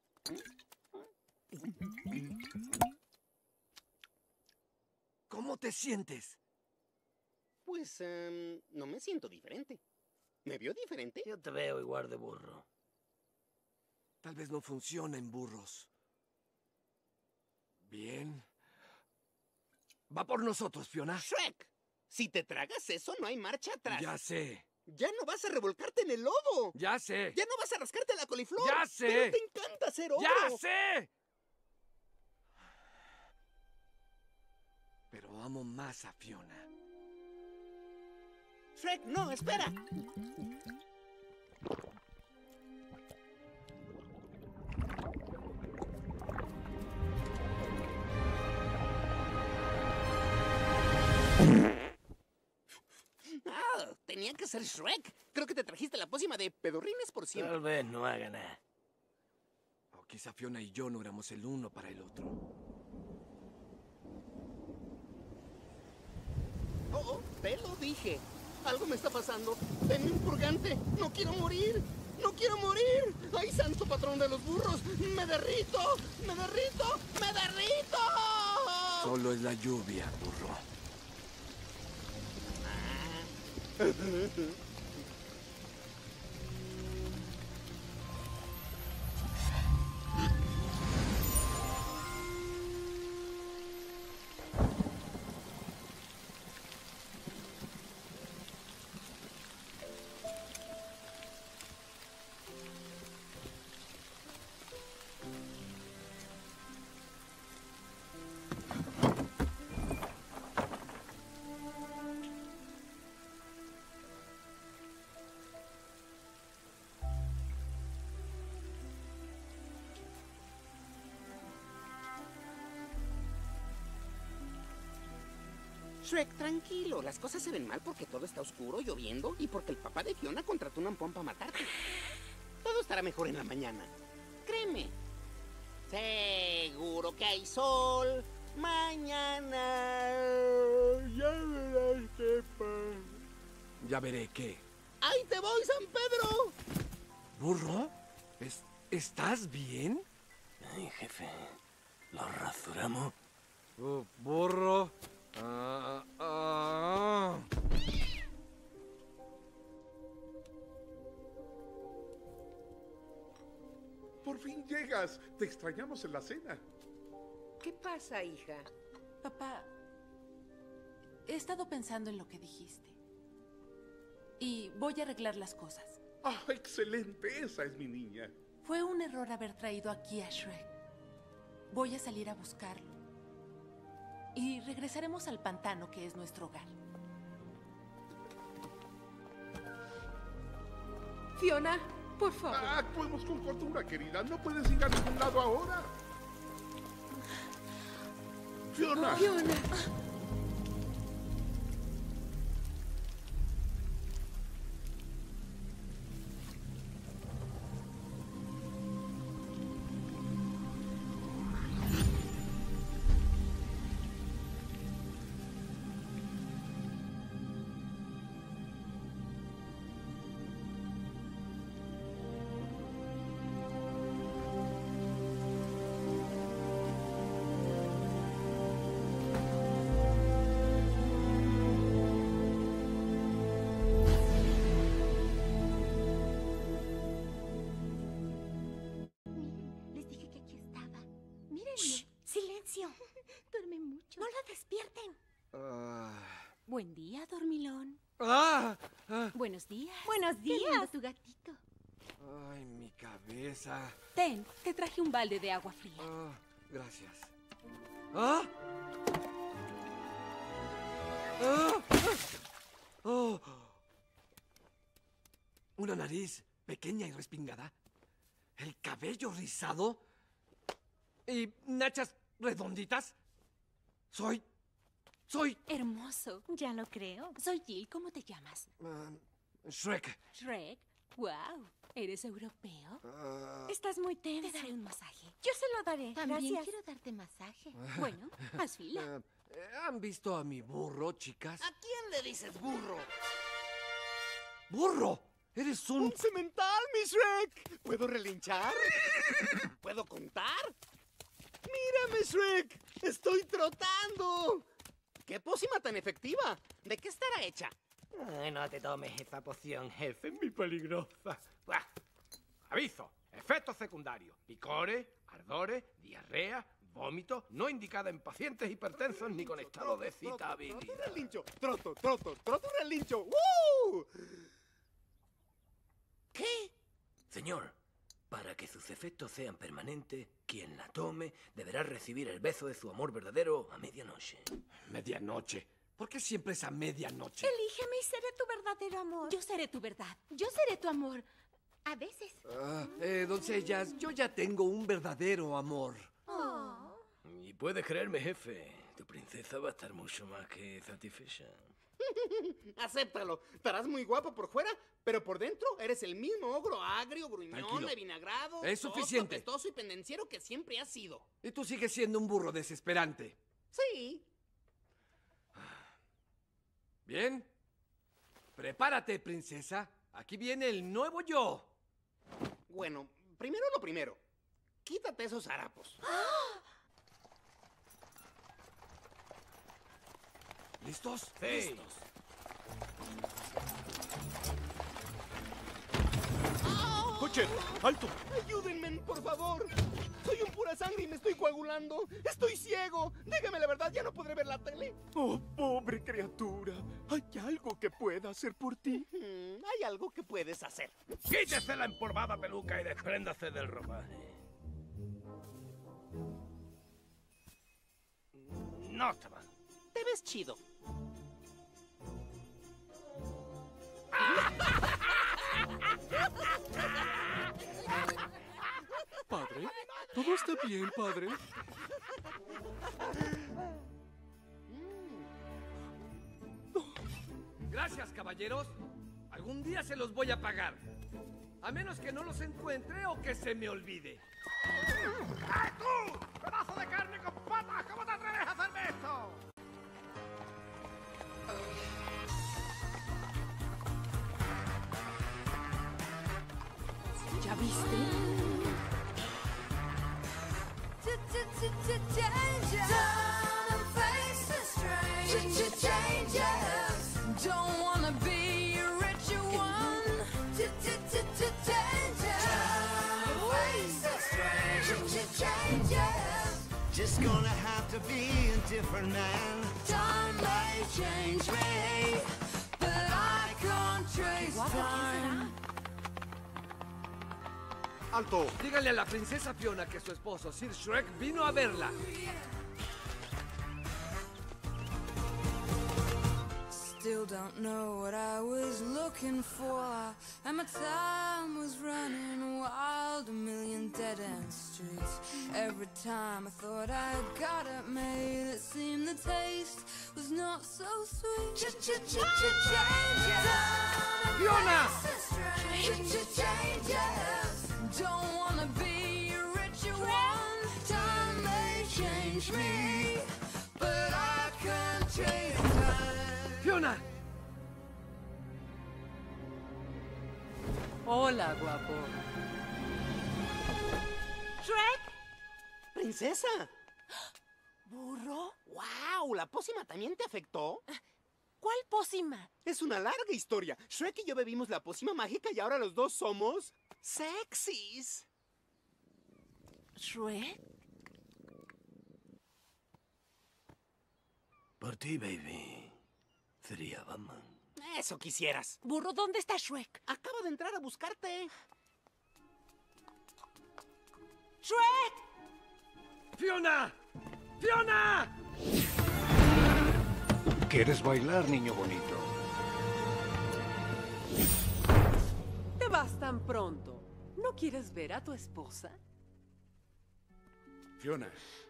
¿Cómo te sientes? Pues, no me siento diferente. ¿Me vio diferente? Yo te veo igual de burro. Tal vez no funciona en burros. Bien. Va por nosotros, Fiona. ¡Shrek! Si te tragas eso, no hay marcha atrás. Ya sé. Ya no vas a revolcarte en el lodo. Ya sé. Ya no vas a rascarte la coliflor. Ya sé. Pero te encanta ser ogro. ¡Ya sé! Pero amo más a Fiona. Shrek, no, espera. Tenía que ser Shrek. Creo que te trajiste la pócima de pedorrines por siempre. Tal vez no haga nada. O quizá Fiona y yo no éramos el uno para el otro. Te lo dije. Algo me está pasando. Denme un purgante. No quiero morir. ¡No quiero morir! ¡Ay, santo patrón de los burros! ¡Me derrito! ¡Me derrito! ¡Me derrito! Solo es la lluvia, burro. Shrek, tranquilo. Las cosas se ven mal porque todo está oscuro, lloviendo y porque el papá de Fiona contrató un ampón para matarte. Todo estará mejor en la mañana. Créeme. Seguro que hay sol. Mañana. Ya verás qué pasa. Ya veré qué. ¡Ahí te voy, San Pedro! ¿Burro? ¿Estás bien? Ay, jefe. ¿Lo rasuramos? Burro. Por fin llegas. Te extrañamos en la cena. ¿Qué pasa, hija? Papá, he estado pensando en lo que dijiste. Y voy a arreglar las cosas. ¡Ah, excelente! Esa es mi niña. Fue un error haber traído aquí a Shrek. Voy a salir a buscarlo. Y regresaremos al pantano, que es nuestro hogar. Fiona, por favor. Actuemos con cordura, querida. No puedes ir a ningún lado ahora. Fiona. Fiona. Les dije que aquí estaba. Mírenme. ¡Shh! ¡Silencio! Duerme mucho. No la despierten. Buen día, dormilón. Buenos días. Buenos Qué lindo días. tu gatito. Ay, mi cabeza. Ten, te traje un balde de agua fría. Gracias. ¡Ah! ¡Oh! Una nariz pequeña y respingada. El cabello rizado. Y nachas redonditas. Soy hermoso. Ya lo creo. Soy Jill, ¿cómo te llamas? Shrek. Shrek. Wow. ¿Eres europeo? Estás muy tenso. Te daré un masaje. Yo se lo daré. También Gracias. quiero darte masaje. Bueno, haz fila. ¿Han visto a mi burro, chicas? ¿A quién le dices burro? ¡Burro! ¡Eres un cemental, mi Shrek! ¿Puedo relinchar? ¿Puedo contar? ¡Mírame, Shrek! ¡Estoy trotando! ¡Qué pócima tan efectiva! ¿De qué estará hecha? Ay, no te tomes esa poción, jefe, es muy peligrosa. Buah. Aviso, efectos secundarios: picores, ardores, diarrea, vómito, no indicada en pacientes hipertensos ni con estado de excitabilidad. ¡Troto, relincho! ¡Troto, relincho! ¡Woo! ¿Qué? Señor, para que sus efectos sean permanentes, quien la tome deberá recibir el beso de su amor verdadero a medianoche. ¿Medianoche? ¿Por qué siempre es a medianoche? Elígeme y seré tu verdadero amor. Yo seré tu verdad. Yo seré tu amor. A veces. Doncellas, yo ya tengo un verdadero amor. Y puedes creerme, jefe, tu princesa va a estar mucho más que satisfecha. Acéptalo. Estarás muy guapo por fuera, pero por dentro eres el mismo ogro agrio, gruñón, Tranquilo. devinagrado, Es tosco, suficiente. apestoso y pendenciero que siempre has sido. Y tú sigues siendo un burro desesperante. Sí. ¿Bien? Prepárate, princesa. Aquí viene el nuevo yo. Bueno, primero lo primero. Quítate esos harapos. ¿Listos? Sí. Listos. ¡Coche! ¡Alto! ¡Ayúdenme, por favor! Soy un pura sangre y me estoy coagulando. ¡Estoy ciego! Dígame la verdad, ya no podré ver la tele. ¡Oh, pobre criatura! ¿Hay algo que pueda hacer por ti? Hay algo que puedes hacer. Quítese la empolvada peluca y despréndase del ropaje. No está mal. Te ves chido. Padre, ¿todo está bien, padre? gracias, caballeros. Algún día se los voy a pagar. A menos que no los encuentre o que se me olvide. ¡Ay, tú! ¡Pedazo de carne con patas! ¿Cómo te atreves a hacerme esto? ¿Ya viste? Don't wanna be a richer one. Just gonna have to be a different man. Time may change me, but I can't trace time. ¡Alto! Díganle a la princesa Fiona que su esposo, Sir Shrek, vino a verla. Still don't know what I was looking for, and my time was running wild, a million dead-end streets. Every time I thought I got it made, it seemed the taste was not so sweet. ¡Fiona! Don't wanna be a richer one. Time may change me, but I can't change time. ¡Fiona! Hola, guapo. ¡Shrek! ¡Princesa! ¿Burro? ¡Wow! ¿La pócima también te afectó? ¿Cuál pócima? Es una larga historia. Shrek y yo bebimos la pócima mágica y ahora los dos somos... ¡sexys! ¿Shrek? Por ti, baby. Sería Batman. Eso quisieras. Burro, ¿dónde está Shrek? Acaba de entrar a buscarte. ¡Shrek! ¡Fiona! ¡Fiona! ¿Quieres bailar, niño bonito? ¿Te vas tan pronto? ¿No quieres ver a tu esposa? Fiona.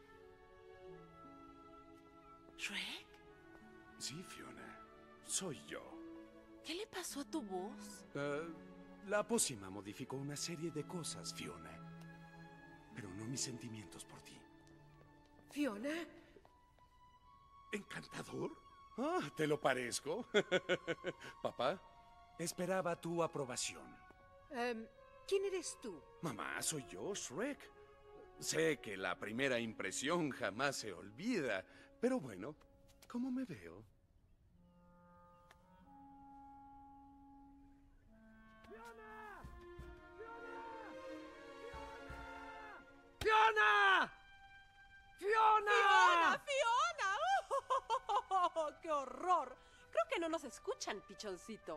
¿Shrek? Sí, Fiona. Soy yo. ¿Qué le pasó a tu voz? La pócima modificó una serie de cosas, Fiona. Pero no mis sentimientos por ti. Fiona. ¿Encantador? Ah, ¿te lo parezco? Papá, esperaba tu aprobación. ¿Quién eres tú? Mamá, soy yo, Shrek. Sé que la primera impresión jamás se olvida, pero bueno, ¿cómo me veo? ¡Fiona! ¡Fiona! ¡Fiona! ¡Fiona! ¡Oh, ¡qué horror! Creo que no nos escuchan, pichoncito.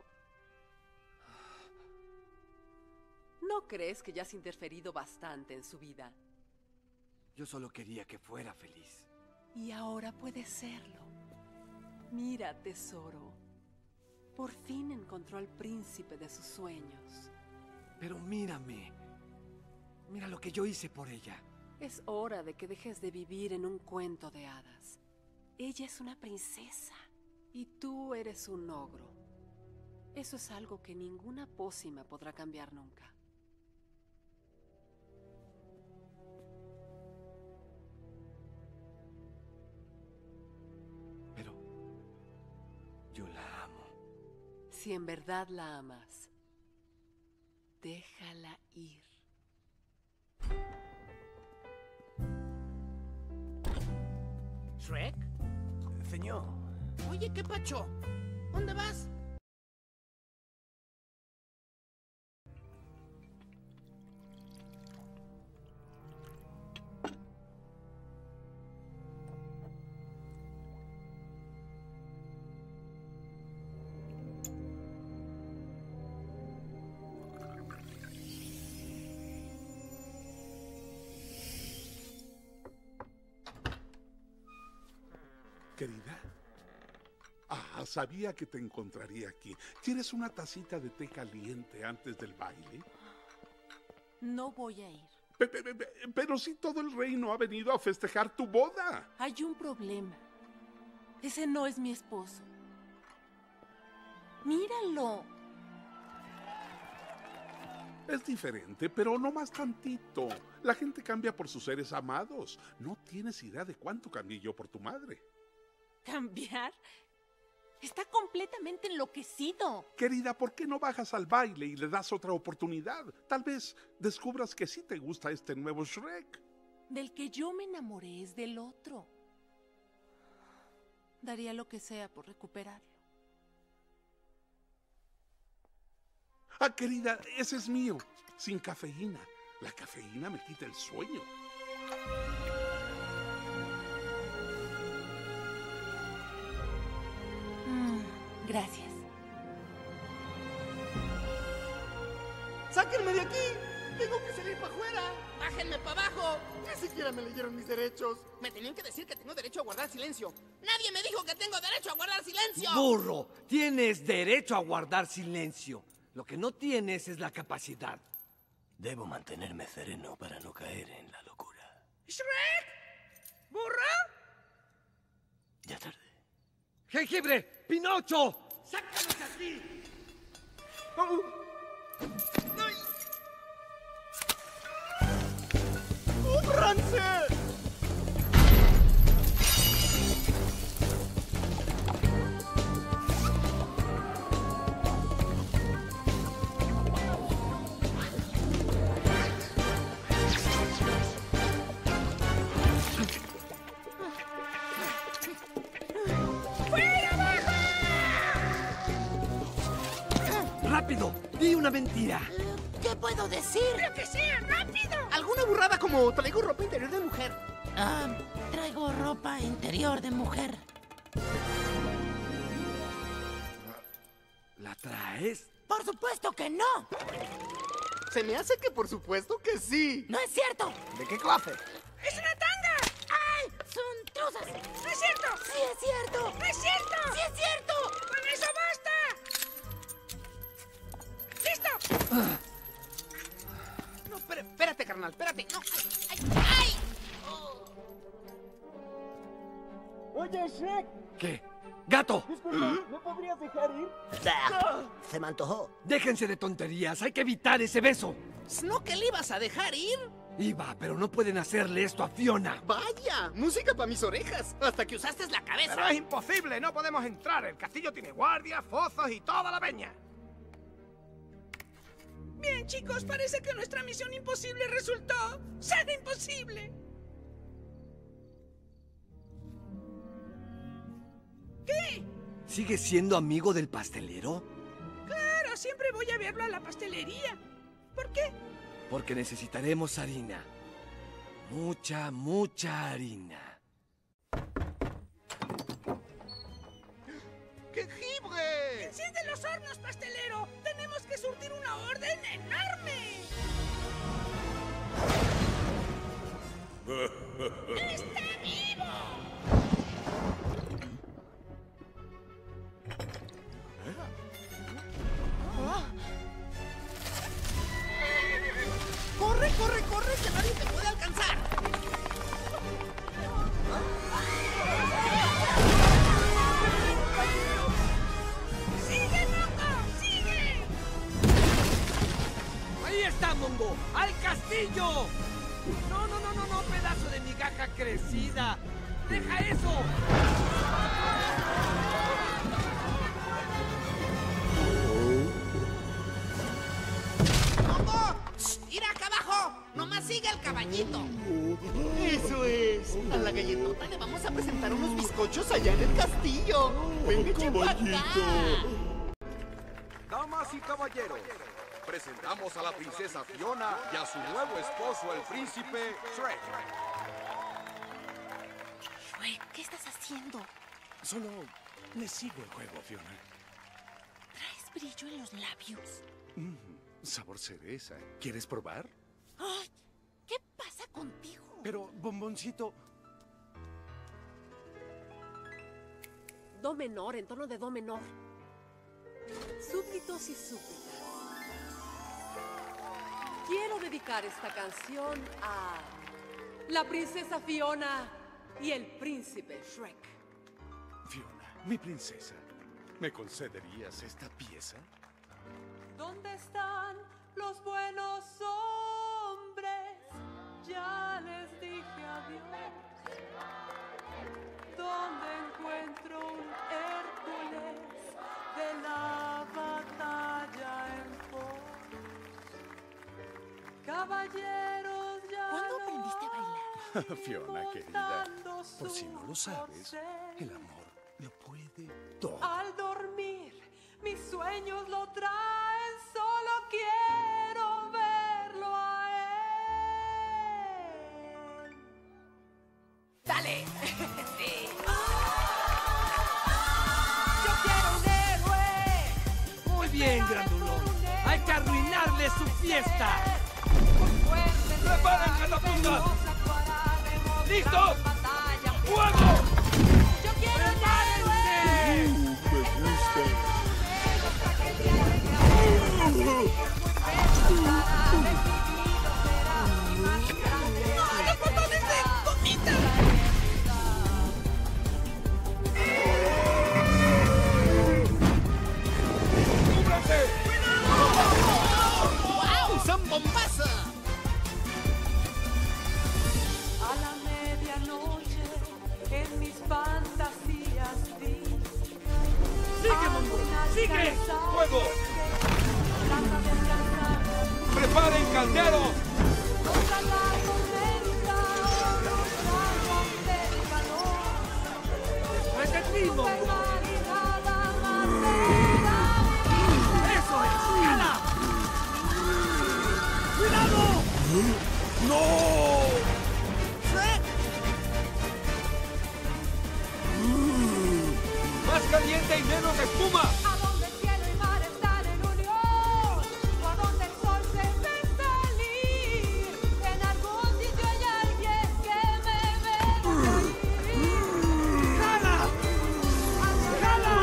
¿No crees que ya has interferido bastante en su vida? Yo solo quería que fuera feliz. Y ahora puede serlo. Mira, tesoro. Por fin encontró al príncipe de sus sueños. Pero mírame. Mira lo que yo hice por ella. Es hora de que dejes de vivir en un cuento de hadas. Ella es una princesa y tú eres un ogro. Eso es algo que ninguna pócima podrá cambiar nunca. Pero yo la amo. Si en verdad la amas, déjala ir. ¿Shrek? Señor. Oye, ¿qué pacho? ¿Dónde vas? Querida. Ah, sabía que te encontraría aquí. ¿Quieres una tacita de té caliente antes del baile? No voy a ir. Pero si todo el reino ha venido a festejar tu boda. Hay un problema. Ese no es mi esposo. Míralo. Es diferente, pero no más tantito. La gente cambia por sus seres amados. No tienes idea de cuánto cambié yo por tu madre. ¿Cambiar? Está completamente enloquecido. Querida, ¿por qué no bajas al baile y le das otra oportunidad? Tal vez descubras que sí te gusta este nuevo Shrek. Del que yo me enamoré es del otro. Daría lo que sea por recuperarlo. Ah, querida, ese es mío. Sin cafeína. La cafeína me quita el sueño. Gracias. ¡Sáquenme de aquí! ¡Tengo que salir para afuera! ¡Bájenme para abajo! Ni siquiera me leyeron mis derechos. Me tenían que decir que tengo derecho a guardar silencio. ¡Nadie me dijo que tengo derecho a guardar silencio! ¡Burro! Tienes derecho a guardar silencio. Lo que no tienes es la capacidad. Debo mantenerme sereno para no caer en la locura. ¡Shrek! ¿Burro? Ya tarde. ¡Jengibre! ¡Pinocho! ¡Sácanos de aquí! ¡Cúbranse! ¡Rápido! ¡Di una mentira! ¿Qué puedo decir? ¡Lo que sea, rápido! Alguna burrada como traigo ropa interior de mujer. Traigo ropa interior de mujer. ¿La traes? Por supuesto que no. Se me hace que por supuesto que sí. No es cierto. ¿De qué clase? ¡Es una tanga! ¡Ay! Son truzas. ¡No es cierto! Sí es cierto. ¡No es cierto! Sí es cierto. ¡Con eso basta! ¡Listo! No, espérate, carnal, espérate. No. ¡Ay! Oye, Shrek. ¿Qué? ¡Gato! Disculpa, ¿me podrías dejar ir? Se me antojó. Déjense de tonterías. Hay que evitar ese beso. ¿No que le ibas a dejar ir? Iba, pero no pueden hacerle esto a Fiona. ¡Vaya! Música para mis orejas. Hasta que usaste la cabeza. Pero es imposible, no podemos entrar. El castillo tiene guardias, fozos y toda la peña. Bien, chicos, parece que nuestra misión imposible resultó ser imposible. ¿Qué? ¿Sigue siendo amigo del pastelero? Claro, siempre voy a verlo a la pastelería. ¿Por qué? Porque necesitaremos harina. Mucha, mucha harina. ¡Jengibre! ¡Enciende los hornos, pastelero! ¡Tenemos que surtir una orden enorme! ¡Está vivo! ¡Corre, corre, corre! ¡Que nadie te puede alcanzar! ¡Sigue, Mongo! ¡Sigue! ¡Ahí está, Mongo! ¡Al castillo! No, no, no, no, no, pedazo de migaja crecida. ¡Deja eso! ¡Mongo! ¡Ir acá abajo! ¡Nomás sigue el caballito! ¡Eso es! A la galletota le vamos a presentar unos bizcochos allá en el castillo. ¡Venga, caballito! Damas y caballeros, presentamos a la princesa Fiona y a su nuevo esposo, el príncipe Shrek. Shrek, ¿qué estás haciendo? Solo le sigo el juego, Fiona. Traes brillo en los labios. Sabor cereza. ¿Quieres probar? ¡Ay! ¿Qué pasa contigo? Pero, bomboncito... Do menor, en tono de do menor. Súbditos y súbditas. Quiero dedicar esta canción a la princesa Fiona y el príncipe Shrek. Fiona, mi princesa. ¿Me concederías esta pieza? ¿Dónde están los buenos hombres? Ya les dije adiós. ¿Dónde encuentro un Hércules de la batalla en pos? Caballeros, ya ¿Cuándo aprendiste a bailar? Fiona, querida, por si no lo sabes, el amor lo puede todo. Al dormir, mis sueños lo traen, solo quiero verlo a él. ¡Dale! Sí. ¡Yo quiero un héroe! Muy bien, grandulón. Hay que arruinarle su fiesta. ¡Preparen catapultas! ¡Listos! ¡Fuego! ¡Yo quiero un héroe! Me gusta. ¡Los botones de gomita! ¡Cúbranse! ¡Wow! ¡Son bombazos! A la medianoche en mis fantasías vi. ¡Sigue, Mongo! ¡Sigue! ¡Fuego! ¡Preparen calderos! ¡Ese ti, Mongo! ¡Eso es! ¡Jala! ¡Cuidado! ¡No! ¡Más caliente y menos espuma! A donde el cielo y mar están en unión, o a donde el sol se ve salir, en algún sitio hay alguien que me ve morir. ¡Jala! ¡Jala!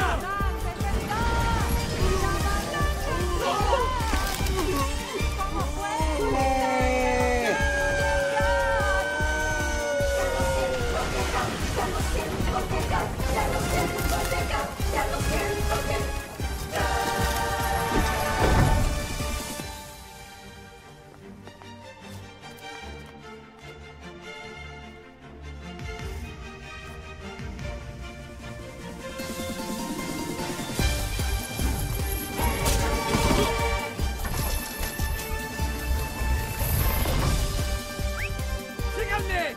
¡Síganme!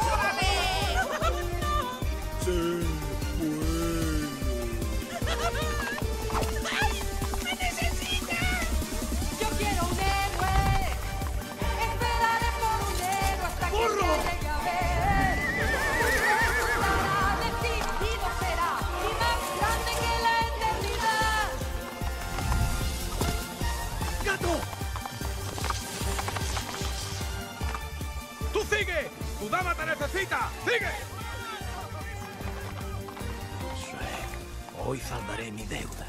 ¡Me necesitan! Yo quiero un héroe, esperaré por un héroe hasta que ¡Burro! me llegue a ver. Estará decidido será y más grande que la eternidad. ¡Gato! ¡Tú sigue! ¡Tu dama te necesita! ¡Sigue! Hoy saldaré mi deuda.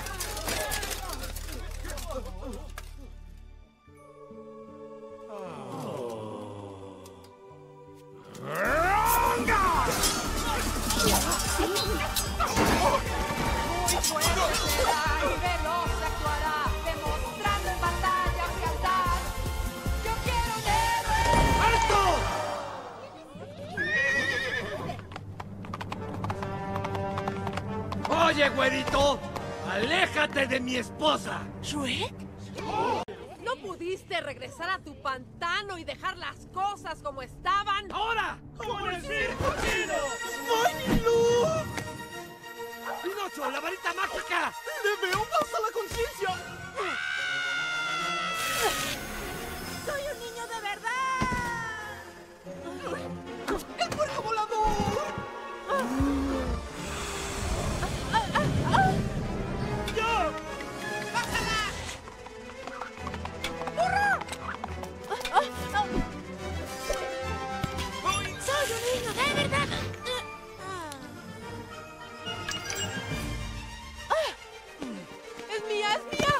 Muy fuerte será y veloz actuará, demostrando en batalla frialdad. Yo quiero un héroe. ¡Alto! ¡Oye, güerito! ¡Aléjate de mi esposa! ¿Shrek? ¿No pudiste regresar a tu pantano y dejar las cosas como estaban? ¡Ahora! ¡Como el circo chino! ¡Ay, mi luz! ¡Pinocho, la varita mágica! ¡Le veo más a la conciencia! ¡Soy un niño de verdad! ¡El puerco volador! ¡Yo! ¡Bájala! ¡Burro! ¡Soy un niño de verdad! ¡Es mía, es mía!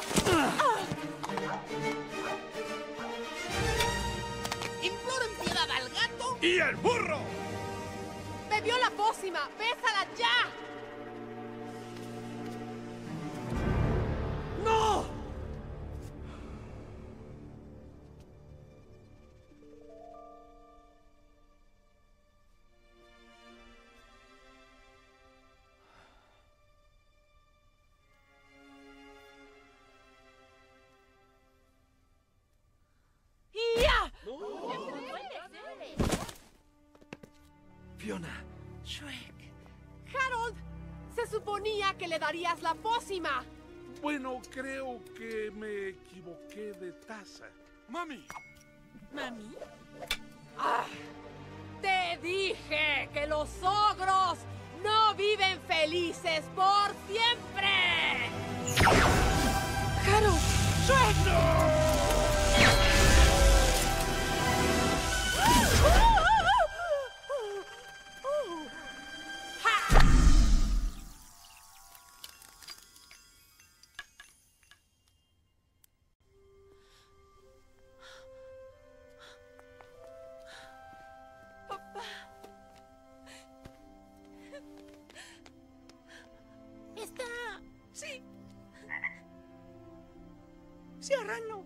¿Imploran piedad al gato? ¡Y el burro! ¡Bebió la pócima! ¡Bésala ya! Se suponía que le darías la pócima. Bueno, creo que me equivoqué de taza. ¡Mami! ¿Mami? ¡Ah! ¡Te dije que los ogros no viven felices por siempre! ¡Harold! ¡Shrek! Está... Sí. Ciarrano.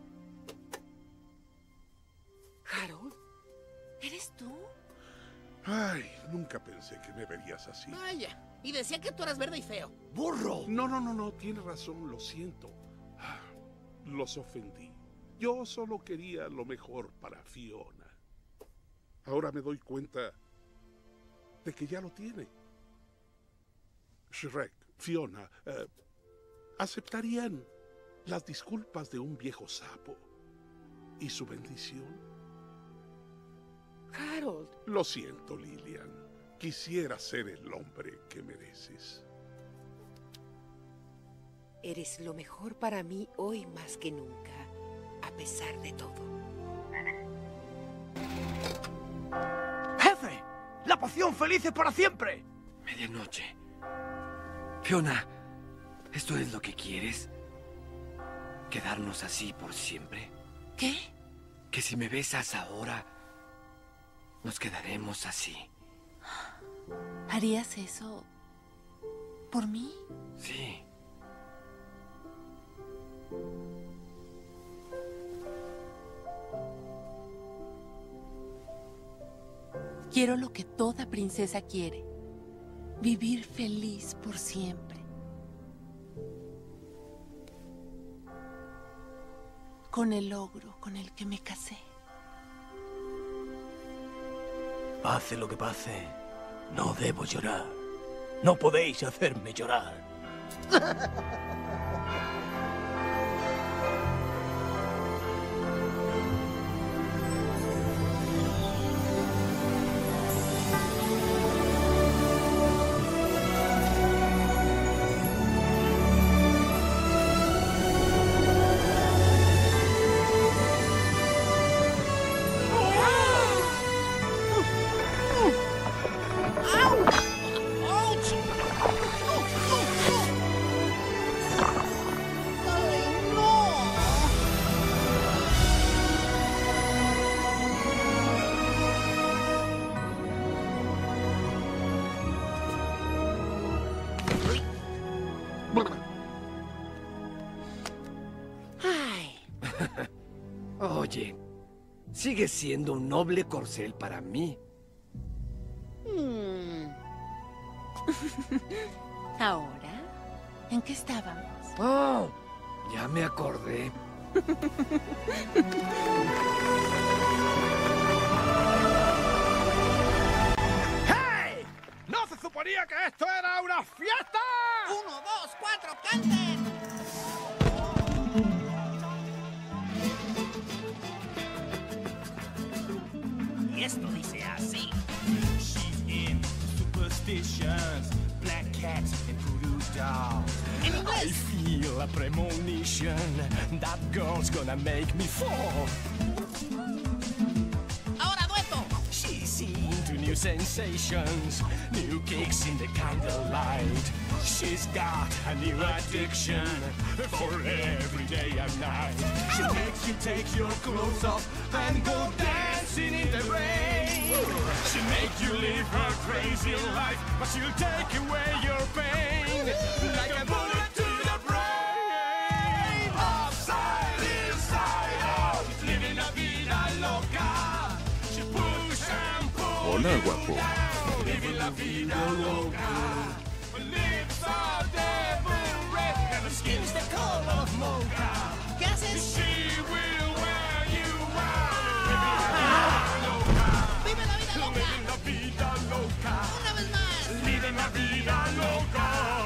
¿Harold? ¿Eres tú? Ay, nunca pensé que me verías así. Vaya, y decía que tú eras verde y feo. ¡Burro! No, tienes razón, lo siento. Los ofendí. Yo solo quería lo mejor para Fiona. Ahora me doy cuenta de que ya lo tiene. Shrek, Fiona, ¿aceptarían las disculpas de un viejo sapo y su bendición? Harold. Lo siento, Lilian. Quisiera ser el hombre que mereces. Eres lo mejor para mí hoy más que nunca, a pesar de todo. ¡Jefe! ¡La poción feliz es para siempre! Medianoche. Fiona, ¿esto es lo que quieres? ¿Quedarnos así por siempre? ¿Qué? Que si me besas ahora, nos quedaremos así. ¿Harías eso por mí? Sí. Quiero lo que toda princesa quiere. Vivir feliz por siempre. Con el ogro con el que me casé. Pase lo que pase, no debo llorar. No podéis hacerme llorar. Oye, sigue siendo un noble corcel para mí. ¿Ahora? ¿En qué estábamos? Oh, ya me acordé. ¡Hey! ¿No se suponía que esto era una fiesta? 1, 2, 4, canten. Y esto dice así. She's in superstitions, black cats and voodoo dolls. I feel a premonition, that girl's gonna make me fall. Ahora dueto. She's into new sensations, new kicks in the candlelight. She's got a new addiction for every day and night. She makes you take your clothes off and go dancing in the rain. She makes you live her crazy life, but she'll take away your pain like a bullet to the brain. Upside, inside out, living la vida loca. She push and pull. Hola, guapo. Living la vida loca. Lips are devil red, and her skin's the color of mocha. ¿Qué haces? She will wear you out. Vive la vida loca. Living la vida loca. Una vez más. Living la vida loca.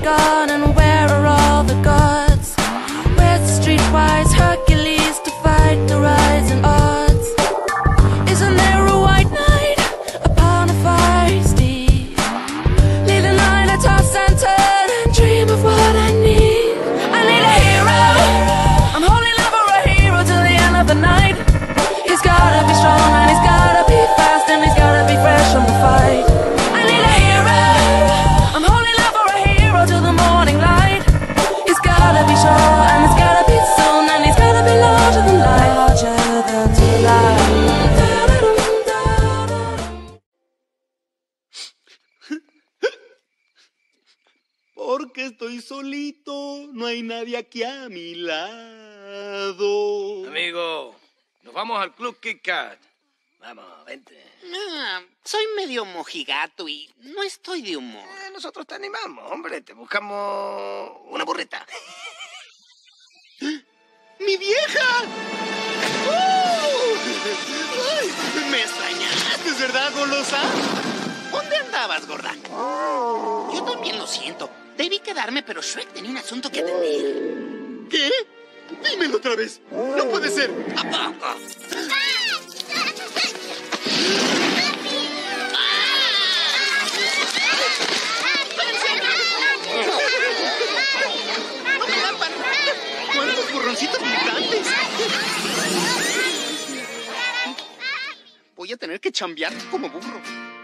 gone and where are all the gods? Where's the streetwise Hercules to fight the rising odds? Isn't there a white knight upon a fiery steed? Lead the night, I toss and turn and dream of what I need. I need a hero. I'm holding love for a hero till the end of the night. He's gotta be strong and he's gotta be fast and he's gotta be fresh from the fight. I need a hero. I'm holding love for a hero till the morning light. He's gotta be sure and it's gotta be soon and he's gotta be larger than life. Larger than life. Porque estoy solito, no hay nadie aquí a mi lado. Amigo, nos vamos al Club Kit Kat. Vamos, vente. Soy medio mojigato y no estoy de humor. Nosotros te animamos, hombre. Te buscamos una burrita. ¡Mi vieja! ¡Ay! Me extrañaste, ¿verdad, golosa? ¿Dónde andabas, gorda? Yo también lo siento. Debí quedarme, pero Shrek tenía un asunto que atender. ¿Qué? Dímelo otra vez. No puede ser. ¿A poco? ¡No me da pan! ¡Cuántos burroncitos mutantes! Voy a tener que chambear como burro.